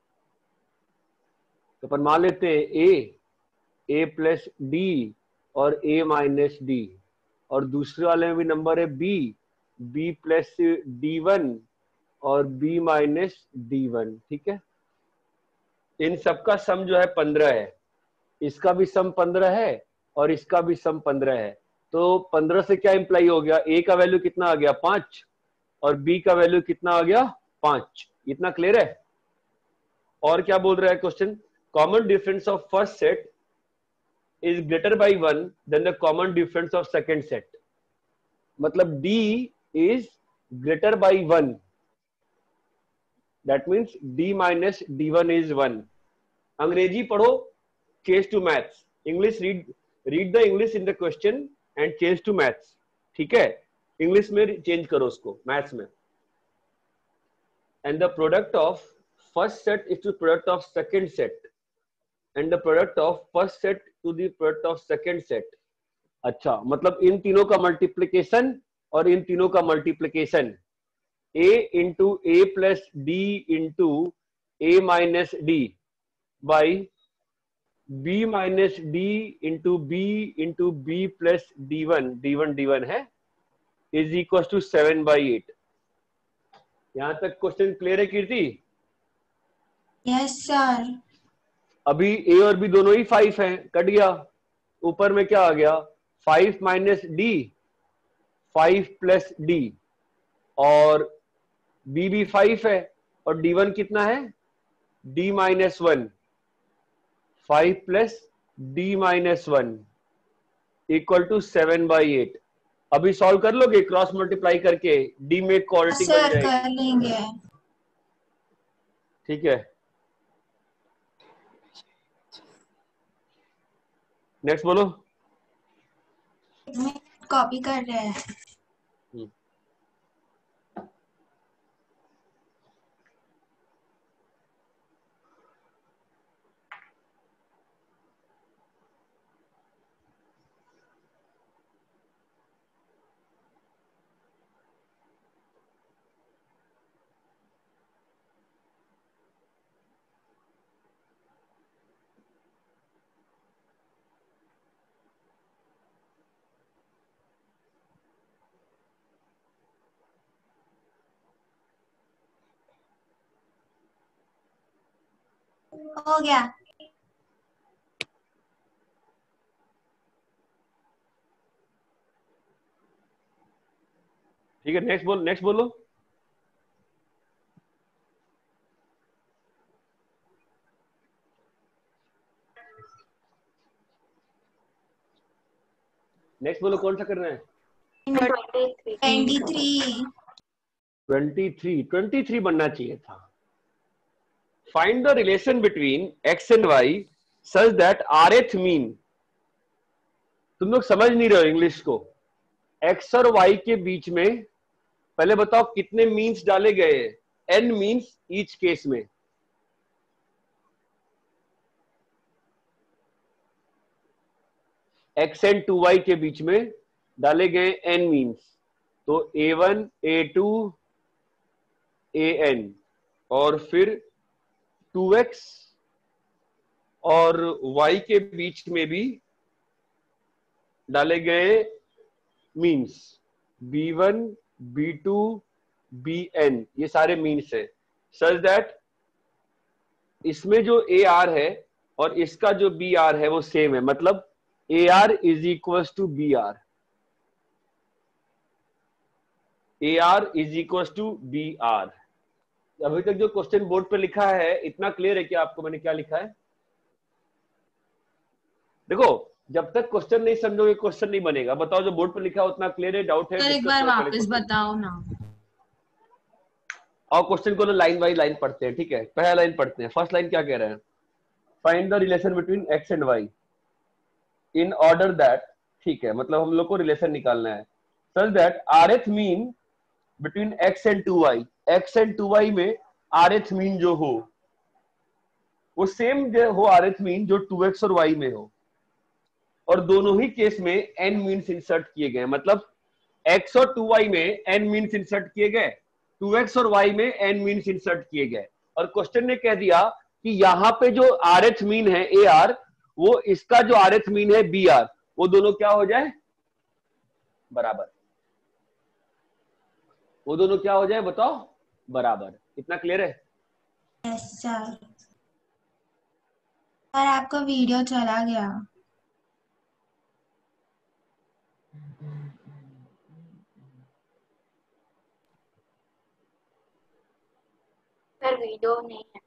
तो अपन मान लेते हैं ए प्लस डी और ए माइनस डी, और दूसरे वाले में भी नंबर है बी प्लस D1 और बी माइनस D1। ठीक है, इन सबका सम जो है 15 है, इसका भी सम 15 है और इसका भी सम 15 है। तो 15 से क्या इंप्लाई हो गया, ए का वैल्यू कितना आ गया 5 और बी का वैल्यू कितना आ गया 5। इतना क्लियर है? और क्या बोल रहा है question, common difference of first set is greater by 1 than the common difference of second set। मतलब D is greater by 1, that means D minus D1 is 1। अंग्रेजी पढ़ो, change to maths, English read the English in the question and change to maths। ठीक है, English में change करो उसको maths में। and the product of first set is to product of second set and the product of first set to the product of second set। अच्छा, मतलब इन तीनों का मल्टीप्लिकेशन और इन तीनों का multiplication, a into A plus D into A minus D by b minus D into B plus D1 है, is equal to 7/8। यहां तक क्वेश्चन क्लियर है कीर्ति? Yes sir. अभी ए और बी दोनों ही 5 हैं, कट गया, ऊपर में क्या आ गया 5 माइनस डी 5 प्लस डी, और बी भी 5 है और D1 कितना है D minus 1, 5 plus D minus 1 equal to 7/8। अभी सॉल्व कर लोगे क्रॉस मल्टीप्लाई करके, डी में क्वालिटी बन सर जाएगी। कर लेंगे। ठीक है, नेक्स्ट बोलो। कॉपी कर रहे हैं। हो गया। ठीक है, नेक्स्ट बोलो, नेक्स्ट बोलो। नेक्स्ट बोलो, कौन सा करना है? 23 बनना चाहिए था। Find the relation between x and y such that rth mean. तुम लोग समझ नहीं रहे हो इंग्लिश को। x और y के बीच में पहले बताओ कितने मीन्स डाले गए हैं? n मीन्स ईच केस में। x एंड 2y के बीच में डाले गए n मीन्स, तो a1 a2 an, और फिर 2x और y के बीच में भी डाले गए मीन्स b1 b2 bn, ये सारे मीन्स है। सच दैट इसमें जो ar है और इसका जो br है वो सेम है, मतलब AR is equal to BR, AR is equal to BR। अभी तक जो क्वेश्चन बोर्ड पे लिखा है इतना क्लियर है क्या आपको मैंने क्या लिखा है? देखो, जब तक क्वेश्चन नहीं समझोगे क्वेश्चन नहीं बनेगा। बताओ जो बोर्ड पे लिखा है उतना क्लियर है? डाउट है? सर एक बार वापस बताओ ना। और क्वेश्चन को लाइन बाई लाइन पढ़ते हैं, ठीक है? पहला लाइन पढ़ते हैं। फर्स्ट लाइन क्या कह रहे हैं? Find the relation between x and y in order that, ठीक है, मतलब हम लोग को रिलेशन निकालना है, such that rth mean between x and 2y, x and 2y में rth मीन जो हो वो सेम जो हो rth मीन जो 2x और y में हो, और दोनों ही केस में n मीन्स इंसर्ट किए गए, मतलब x और 2y में n मीन्स इंसर्ट किए गए, 2x और y में n मीन्स इंसर्ट किए गए। और क्वेश्चन ने कह दिया कि यहाँ पे जो rth मीन है AR, वो इसका जो rth मीन है BR, वो दोनों क्या हो जाए, बराबर। वो दोनों क्या हो जाए बताओ, बराबर। इतना क्लियर है? Yes sir. और आपका वीडियो चला गया। सर वीडियो नहीं है।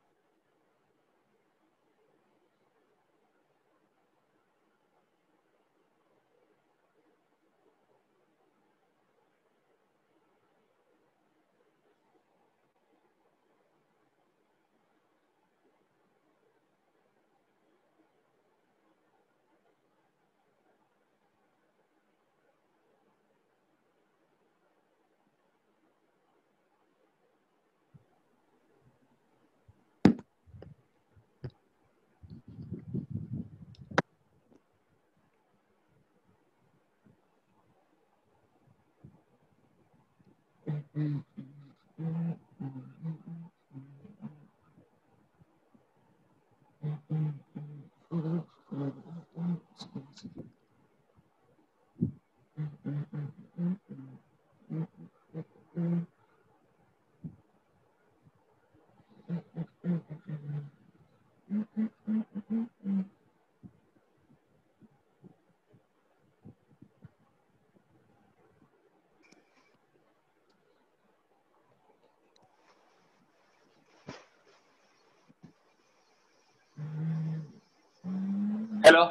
Hello,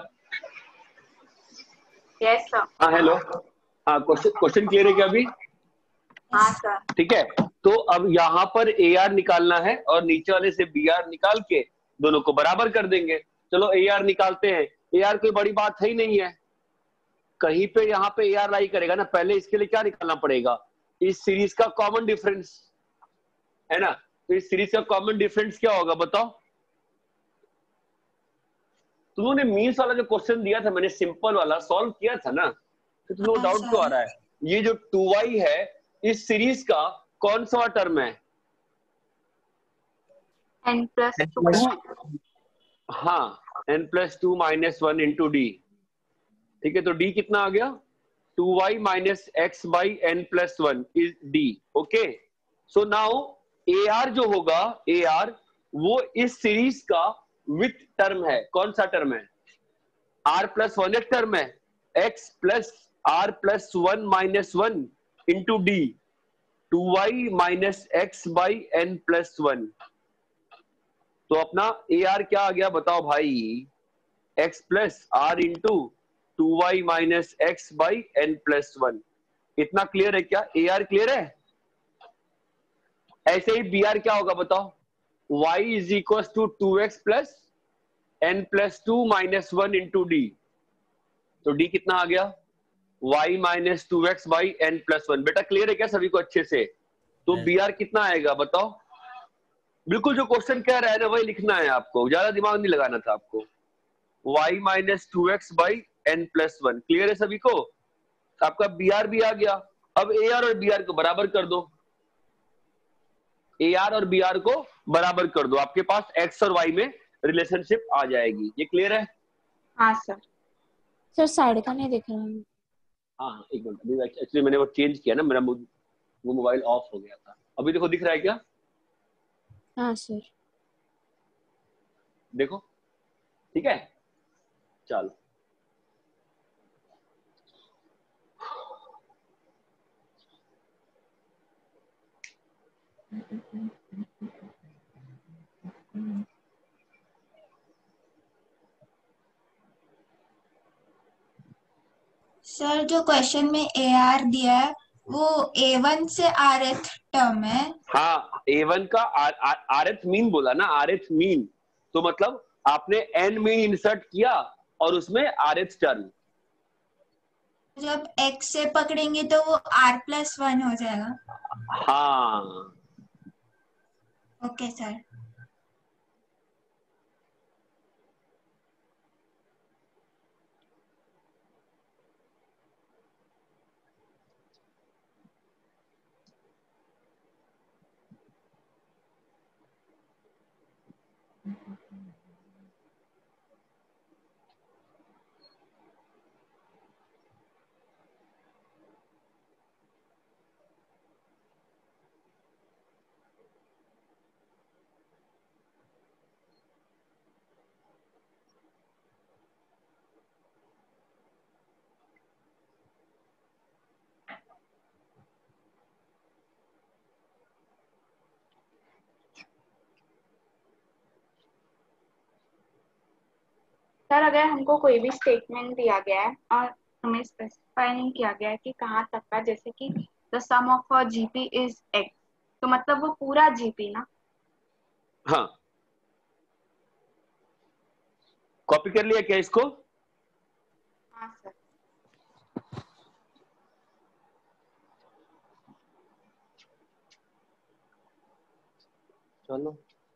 yes sir. हाँ हेलो, हाँ क्वेश्चन क्लियर है क्या अभी? हाँ सर। ठीक है, तो अब यहाँ पर AR निकालना है और नीचे वाले से BR निकाल के दोनों को बराबर कर देंगे। चलो AR निकालते हैं। AR कोई बड़ी बात है ही नहीं है, कहीं पे यहाँ पे AR लाई करेगा ना। पहले इसके लिए क्या निकालना पड़ेगा, इस सीरीज का कॉमन डिफरेंस है ना। तो इस सीरीज का कॉमन डिफरेंस क्या होगा बताओ? तुमने मीन्स वाला जो क्वेश्चन दिया था, मैंने सिंपल वाला सॉल्व किया था ना, तो तुम लोग डाउट क्यों आ रहा है? ये जो 2y है इस सीरीज का कौन सा टर्म है? n+2। हाँ, n+2 - 1 × d। ठीक है, तो d कितना आ गया? 2y - x by n+1 is d। Okay, so now AR जो होगा, AR वो इस सीरीज का विथ टर्म है। कौन सा टर्म है? r+1 एक टर्म है, x + r+1 - 1 × d, 2y - x by n+1। तो अपना AR क्या आ गया बताओ भाई? x + r × 2y - x by n+1। इतना क्लियर है क्या? AR क्लियर है? ऐसे ही BR क्या होगा बताओ? y = 2x + n+2 - 1 × d। तो d कितना आ गया? y - 2x by n+1। बेटा क्लियर है क्या सभी को अच्छे से? तो BR कितना आएगा बताओ? बिल्कुल जो क्वेश्चन कह रहा है ना वही लिखना है आपको, ज्यादा दिमाग नहीं लगाना था आपको। y - 2x by n+1। Clear है सभी को? आपका BR भी आ गया। अब AR और BR को बराबर कर दो, AR और BR को बराबर कर दो, आपके पास x और y में रिलेशनशिप आ जाएगी। ये क्लियर है? हाँ सर। सर साइड का नहीं दिख रहा है। हाँ एक मिनट, अभी एक्चुअली मैंने वो चेंज किया ना, मेरा वो मोबाइल ऑफ हो गया था। अभी देखो दिख रहा है क्या? हाँ सर। देखो ठीक है, चलो सर जो क्वेश्चन में AR दिया है वो A1 से rth टर्म है। हाँ, A1 का rth मीन बोला ना, rth मीन, तो मतलब आपने n मीन इंसर्ट किया और उसमें rth टर्म। जब x से पकड़ेंगे तो वो r+1 हो जाएगा। हाँ ओके सर। सर अगर हमको कोई भी स्टेटमेंट दिया गया है और हमें स्पेसिफाई नहीं किया गया है कि कहाँ तक का, जैसे कि the sum of a GP is x, तो मतलब वो पूरा जीपी ना? हाँ, कॉपी कर लिया क्या इसको? हाँ सर। चलो,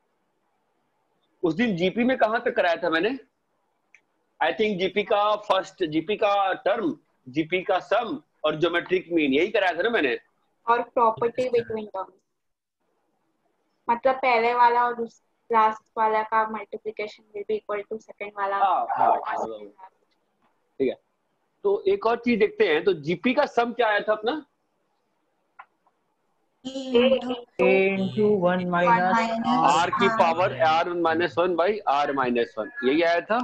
उस दिन जीपी में कहां तक कराया था मैंने? आई थिंक जीपी का फर्स्ट, जीपी का टर्म, जीपी का सम और ज्योमेट्रिक मीन, यही कराया था ना मैंने। और प्रॉपर्टी बिटवीन टर्म्स, मतलब पहले वाला और लास्ट वाला का multiplication will be equal to second वाला। ठीक है, तो एक और चीज देखते हैं। तो जीपी का सम क्या आया था अपना? into 1 minus r की पावर r-1 by r-1, यही आया था।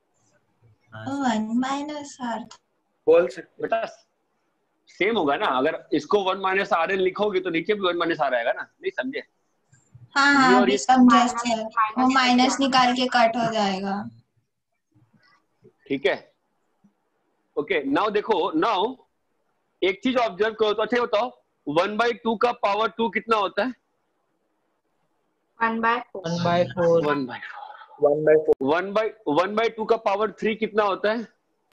1 - r बोल सकते बेटा, सेम होगा ना। अगर इसको 1 - rn लिखोगे तो नीचे भी 1 - r आएगा ना, नहीं समझे? हाँ हाँ अभी समझा सर, वो माइनस निकाल के कट हो जाएगा। ठीक है, ओके। नाउ देखो, नाउ एक चीज ऑब्जर्व करो तो अच्छा बताओ, 1/2 का पावर 2 कितना होता है? 1/4। 1/2 का पावर 3 कितना होता है?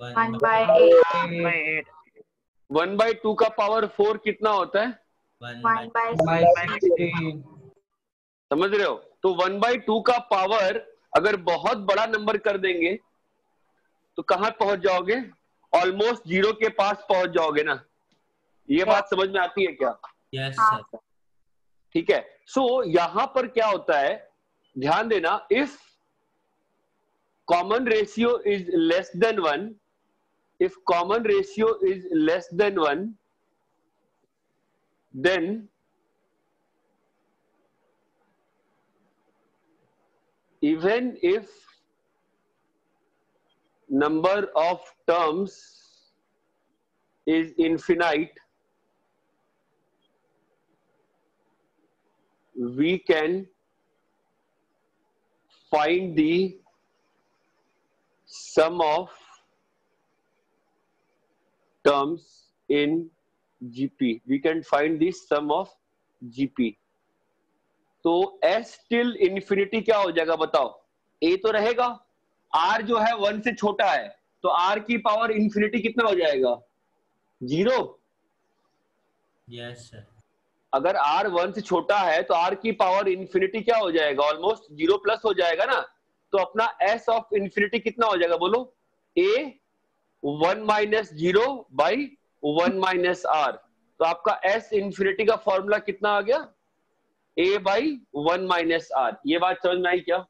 1/8। 1/2 का पावर 4 कितना होता है? 1/16। समझ रहे हो? तो 1/2 का पावर अगर बहुत बड़ा नंबर कर देंगे तो कहां पहुंच जाओगे? ऑलमोस्ट 0 के पास पहुंच जाओगे ना। ये बात समझ में आती है क्या? Yes sir. ठीक है, सो यहां पर क्या होता है, ध्यान देना, if common ratio is less than 1, if common ratio is less than 1, then even if number of terms is infinite, we can find the sum of terms in GP. We can find the sum of GP. तो S till infinity क्या हो जाएगा बताओ? A तो रहेगा, R जो है 1 से छोटा है, तो R की पावर इंफिनिटी कितना हो जाएगा? 0। Yes sir. अगर R 1 से छोटा है तो R की पावर इंफिनिटी क्या हो जाएगा? ऑलमोस्ट 0 प्लस हो जाएगा ना। तो अपना S ऑफ इंफिनिटी कितना हो जाएगा बोलो? A 1 - 0 by 1 - r। तो आपका S इंफिनिटी का फॉर्मूला कितना आ गया? A by 1 - r। ये बात समझ में आई क्या?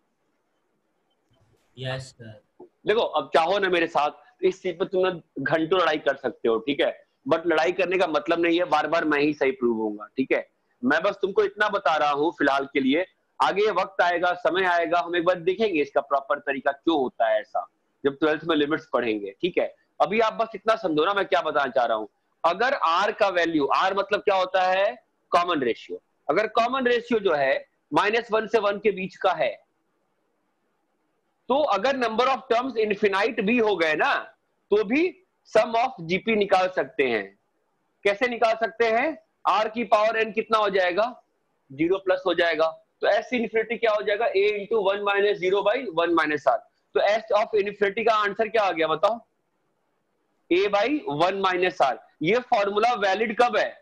Yes sir. देखो, अब चाहो ना मेरे साथ, इस चीज पर तुम घंटों लड़ाई कर सकते हो, ठीक है, बट लड़ाई करने का मतलब नहीं है बार बार मैं ही सही प्रूव होऊंगा। ठीक है, मैं बस तुमको इतना बता रहा हूं फिलहाल के लिए। आगे वक्त आएगा, समय आएगा, हम एक बार देखेंगे इसका प्रॉपर तरीका क्यों होता है ऐसा, जब 12th में लिमिट्स पढ़ेंगे। ठीक है, अभी आप बस इतना समझो ना मैं क्या बताना चाह रहा हूं। अगर R का वैल्यू, R मतलब क्या होता है? Common ratio. अगर कॉमन रेशियो जो है -1 से 1 के बीच का है, तो अगर नंबर ऑफ टर्म्स इनफिनाइट भी हो गए ना, तो भी सम ऑफ जीपी निकाल सकते हैं। कैसे निकाल सकते हैं? R की पावर n कितना हो जाएगा? 0 प्लस हो जाएगा। तो S इनफिनिटी क्या हो जाएगा? A into 1 - 0 by 1 - r। तो S ऑफ इनफिनिटी का आंसर क्या आ गया बताओ? a by 1 minus r. ये फॉर्मूला वैलिड कब है?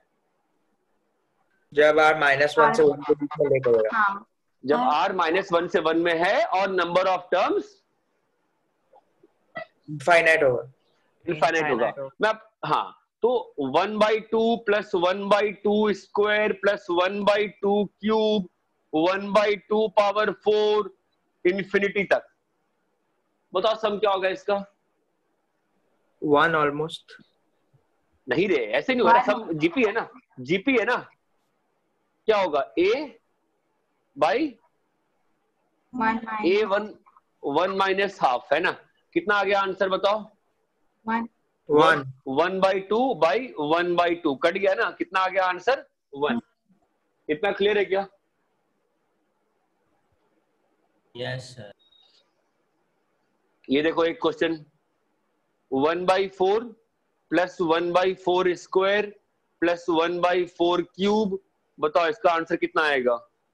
जब r -1 से 1 के बीच में लेकर होगा। हाँ जब r -1 से 1 में है और नंबर ऑफ टर्म्स फाइनाइट होगा, इनफाइनाइट होगा। मैं हाँ, तो 1/2 plus 1/2 square plus 1/2 cube 1/2 power 4 infinity तक। बताओ सम क्या होगा इसका? 1 ऑलमोस्ट नहीं रे, ऐसे नहीं होगा। सम जीपी है ना, जीपी है ना, क्या होगा? a by a 1 minus half है ना। कितना आ गया आंसर बताओ? 1/2 बाई 1/2 कट गया ना, कितना आ गया आंसर? 1। इतना क्लियर है क्या? Yes sir. ये देखो एक question, 1/4 plus 1/4 square plus 1/4 cube. बताओ इसका आंसर कितना आएगा?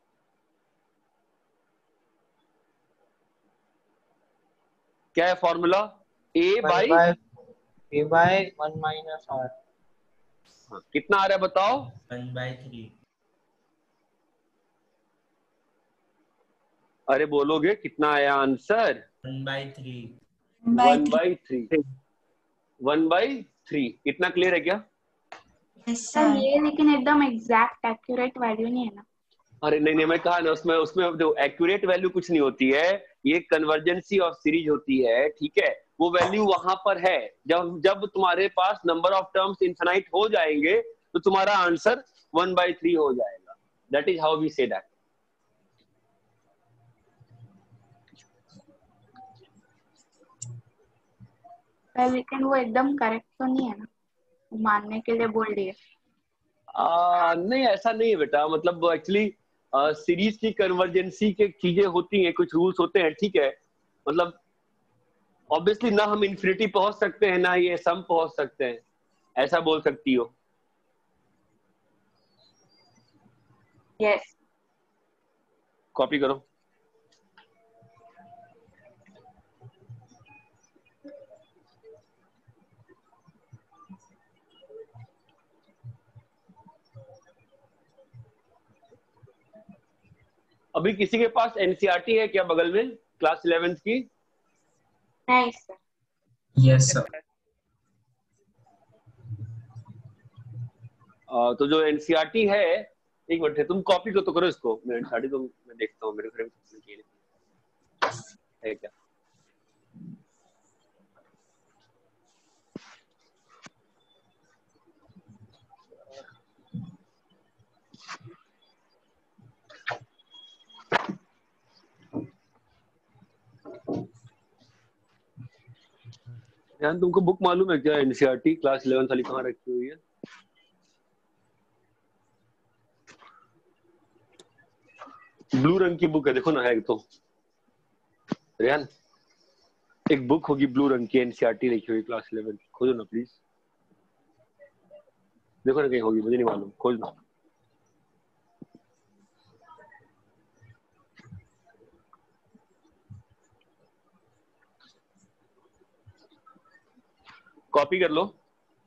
क्या है formula? a by 1 minus r। कितना आ रहा है बताओ? 1/3। अरे बोलोगे कितना आया आंसर? 1/3। 1/3। इतना क्लियर है क्या? सर ये लेकिन एकदम एग्जैक्ट एक्यूरेट वैल्यू नहीं है ना। अरे नहीं नहीं, मैं कहा ना, उसमें उसमें जो एक्यूरेट वैल्यू कुछ नहीं होती है, ये कन्वर्जेंसी ऑफ सीरीज होती है, ठीक है। वो वैल्यू वहां पर है, जब जब तुम्हारे पास नंबर ऑफ टर्म्स इनफिनाइट हो जाएंगे तो तुम्हारा आंसर 1/3 हो जाएगा। That is how we say that. लेकिन वो एकदम करेक्ट तो नहीं है ना, मानने के लिए बोल दिए। नहीं ऐसा नहीं है बेटा, मतलब एक्चुअली सीरीज की कन्वर्जेंसी के चीजें होती हैं, कुछ रूल्स होते हैं, ठीक है। मतलब ऑब्वियसली ना हम इन्फिनिटी पहुंच सकते हैं ना ये सम पहुंच सकते हैं, ऐसा बोल सकती हो। यस। कॉपी करो। अभी किसी के पास एनसीईआरटी है क्या बगल में, क्लास 11th की? नहीं सर। Yes sir. तो जो एनसीईआरटी है, एक मिनट है, तुम कॉपी तो करो इसको। मैं एनसीईआरटी तो मैं देखता हूँ मेरे फ्रेंड है क्या। यार तुमको बुक मालूम है क्या एनसीईआरटी क्लास 11 वाली कहाँ रखी हुई है? ब्लू रंग की बुक है, देखो ना, है तो रेहान, एक बुक होगी ब्लू रंग की एनसीईआरटी लिखी हुई क्लास 11 की, खोजो ना प्लीज। देखो ना कहीं होगी, मुझे नहीं मालूम, खोजना। कॉपी कर लो।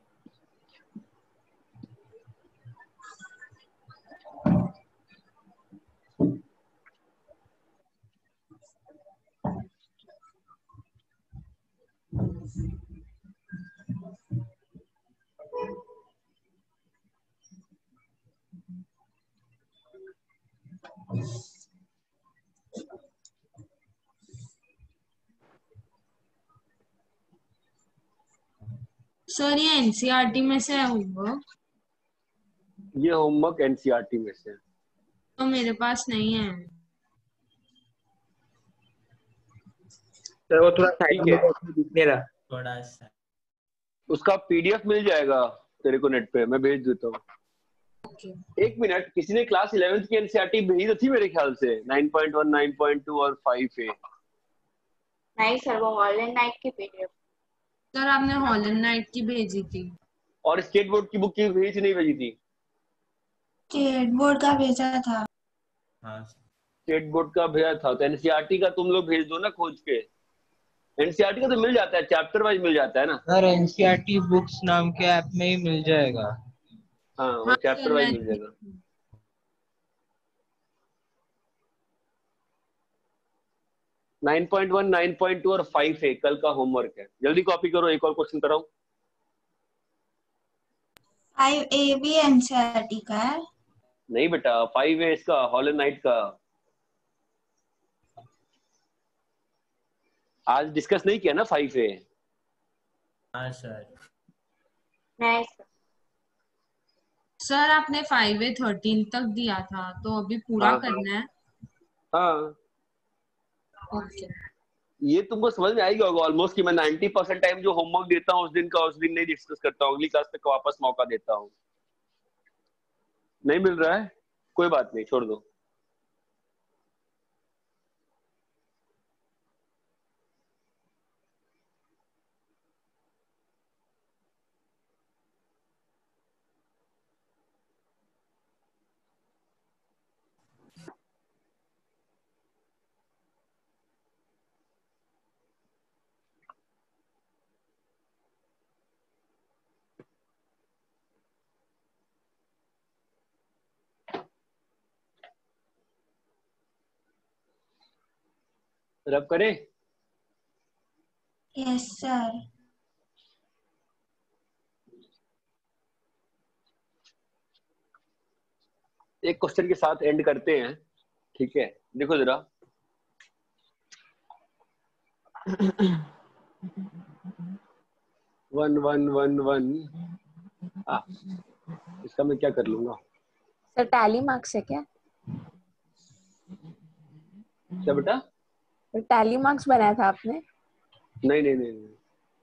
सर ये एनसीईआरटी में से है होमवर्क? ये होमवर्क एनसीईआरटी में से है। तो मेरे पास नहीं है। सर वो थोड़ा साइड में दिख नहीं रहा, थोड़ा सा। उसका पीडीएफ मिल जाएगा तेरे को नेट पे, मैं भेज देता हूँ। एक मिनट, किसी ने क्लास 11th की एनसीईआरटी भेजी तो थी मेरे ख्याल से, 9.1, 9.2 और 5A। नहीं सर, वो हॉल एंड नाइट की पीडीएफ। सर आपने हॉल एंड नाइट की भेजी थी। और स्टेट बोर्ड की बुक की भेजी नहीं भेजी थी? स्टेट बोर्ड का भेजा था। हाँ स्टेट बोर्ड का भेजा था, तो एनसीईआरटी का तुम लोग भेज दो ना खोज के। एनसीईआरटी का तो मिल जाता है, चैप्टर वाइज मिल जाता है ना। सर एनसीईआरटी बुक्स नाम के ऐप में ही मिल जाएगा। हाँ वो हाँ चैप्टर सर वाइज मैं मिल जाएगा। 9.1, 9.2 और 5 है, कल का होमवर्क है, जल्दी कॉपी करो। एक और क्वेश्चन कराऊं? 5A भी एनसीईआरटी का है? नहीं बेटा, 5 है इसका, हॉल एंड नाइट का। आज डिस्कस नहीं किया ना 5 है। हाँ सर। नहीं सर। सर आपने 5A 13 तक दिया था तो अभी पूरा हाँ करना है। हाँ, ओके ये तुमको समझ में आएगा होगा ऑलमोस्ट कि मैं 90% टाइम जो होमवर्क देता हूँ उस दिन का उस दिन नहीं डिस्कस करता हूँ, अगली क्लास तक वापस मौका देता हूँ। नहीं मिल रहा है, कोई बात नहीं, छोड़ दो। रब करे। Yes sir. एक क्वेश्चन के साथ एंड करते हैं, ठीक है? देखो जरा, वन वन वन वन, इसका मैं क्या कर लूंगा? सर टैली मार्क्स है क्या? क्या बेटा? टैली मार्क्स बनाया था आपने? नहीं नहीं नहीं, नहीं।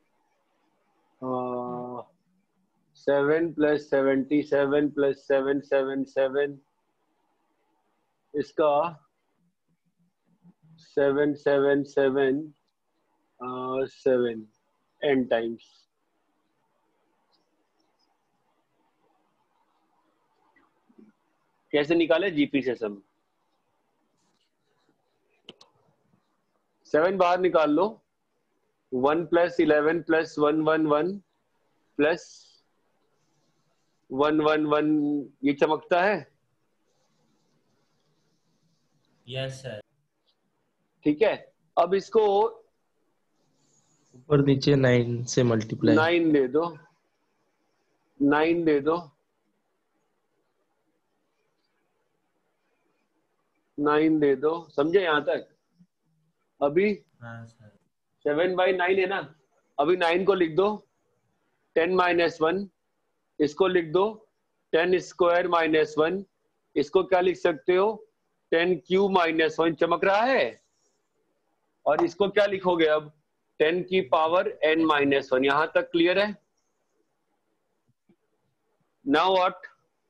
7 + 77 + 777, इसका 777 7 n टाइम्स। कैसे निकाले? जीपी से सम। 7 बाहर निकाल लो, 1 + 11 + 111 + 111, ये चमकता है? Yes sir. ठीक है, अब इसको ऊपर नीचे 9 से मल्टीप्लाई। 9 दे दो, 9 दे दो, 9 दे दो, समझे यहाँ तक? अभी हाँ सर। 7/9 है ना, अभी 9 को लिख दो 10 - 1, इसको लिख दो 10² - 1, इसको क्या लिख सकते हो? 10³ - 1, चमक रहा है? और इसको क्या लिखोगे अब? 10 की पावर n - 1। यहां तक क्लियर है? Now what?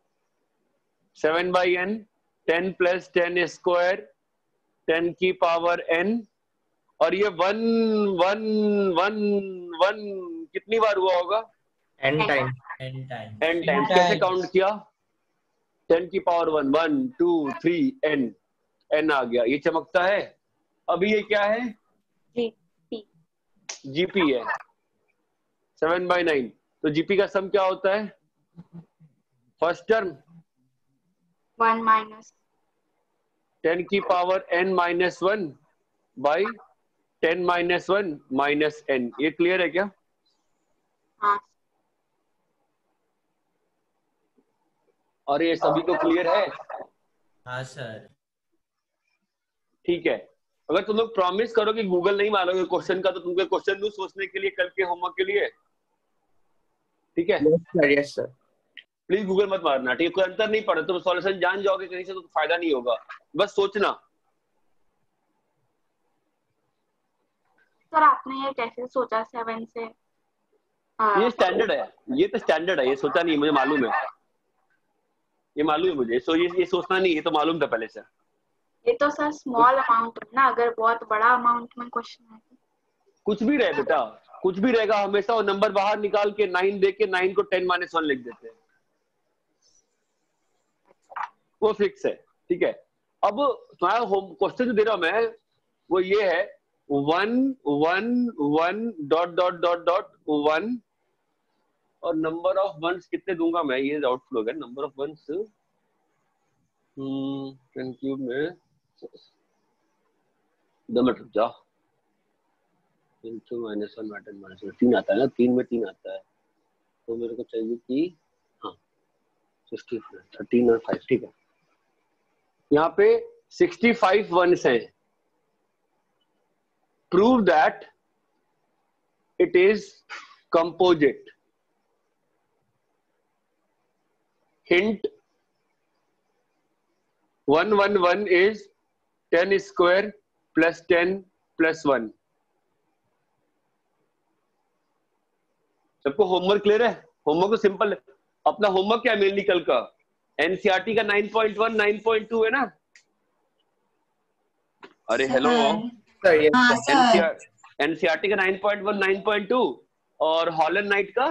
7/n, 10 + 10² 10 की पावर n, और ये 1 1 1 1 कितनी बार हुआ होगा? n time. n time. n times. कैसे काउंट किया? 10 की पावर 1, 1 2 3 n, n आ गया, ये चमकता है? अभी ये क्या है? जीपी है 7/9। तो जीपी का सम क्या होता है? फर्स्ट टर्म 1 - 10 की power n - 1 by 10 - 1 minus n। ये क्लियर है क्या? हाँ। और ये सभी को क्लियर है? हाँ सर। ठीक है, अगर तुम लोग प्रॉमिस करो कि गूगल नहीं मारोगे क्वेश्चन का, तो तुमको क्वेश्चन दूं सोचने के लिए कल के होमवर्क के लिए, ठीक है? Yes sir. प्लीज गूगल मत मारना, ठीक है? कोई अंतर नहीं पड़ा, तुम सॉल्यूशन जान जाओगे कहीं से तो फायदा नहीं होगा, बस सोचना। सर आपने ये कैसे सोचा 7 से? ये स्टैंडर्ड है, ये तो स्टैंडर्ड है, ये सोचा नहीं, मुझे मालूम है, ये मालूम है मुझे। ये सोचना नहीं, ये तो मालूम था पहले से। ये तो सर स्मॉल अमाउंट है ना, अगर बहुत बड़ा अमाउंट में क्वेश्चन है तो। कुछ भी रहे बेटा, कुछ भी रहेगा, हमेशा वो नंबर बाहर निकाल के 9 दे के 9 को 10 - 1 लिख देते हैं, वो फिक्स है, ठीक है? अब तुम्हारा होम क्वेश्चन जो दे रहा हूं मैं, वो ये है 1 1 1 डॉट डॉट डॉट डॉट 1 और नंबर ऑफ वंस कितने दूंगा मैं, ये डाउटफुल हो गया। नंबर ऑफ वंस 10 क्यूब में 2 मिनट रुक जाओ, इनटू -1 -1 3 आता है ना, 3 में 3 आता है, तो मेरे को चाहिए कि हाँ 65 13 और 5, ठीक है। यहाँ पे 65 वंस हैं। Prove that it is composite. Hint 111 is 10 square plus 10 plus 1। सबको होमवर्क क्लियर है? होमवर्क तो सिंपल है। अपना होमवर्क क्या है मेनली कल का? एनसीईआरटी का 9.1 9.2 है ना? अरे हेलो, एनसीईआरटी का 9.1 9.2 और हॉलैंड नाइट का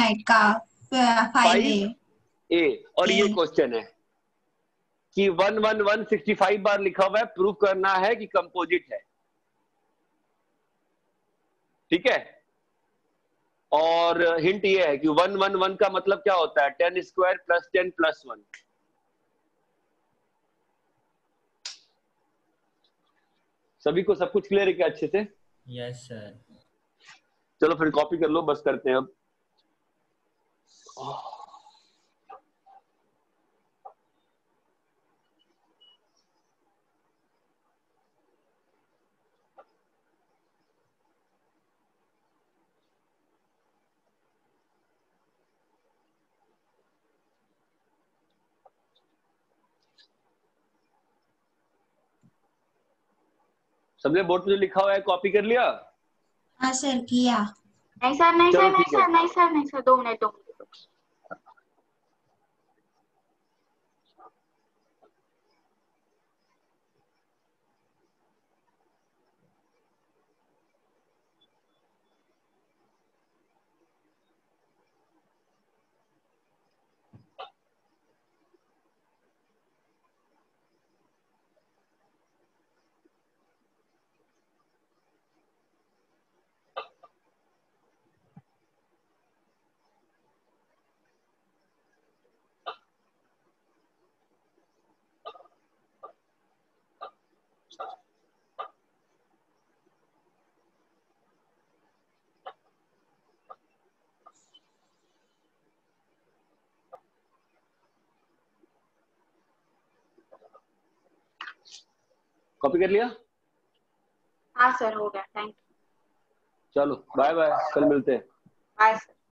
5A। और ये क्वेश्चन है कि 111 65 बार लिखा हुआ है, प्रूव करना है कि कंपोजिट है, ठीक है। और हिंट ये है कि 111 का मतलब क्या होता है, 10 स्क्वायर प्लस 10 प्लस 1। सभी को सब कुछ क्लियर है क्या अच्छे से? Yes sir. चलो फिर कॉपी कर लो, बस करते हैं अब। सबने बोर्ड पे जो लिखा हुआ है कॉपी कर लिया? हाँ सर किया। नहीं सर, नहीं चलो सर, नहीं ठीक है। सर, नहीं सर, नहीं सर, 2 मिनट 2 मिनट। कॉपी कर लिया? हाँ सर, हो गया, थैंक यू। चलो बाय बाय, कल मिलते हैं। Bye sir.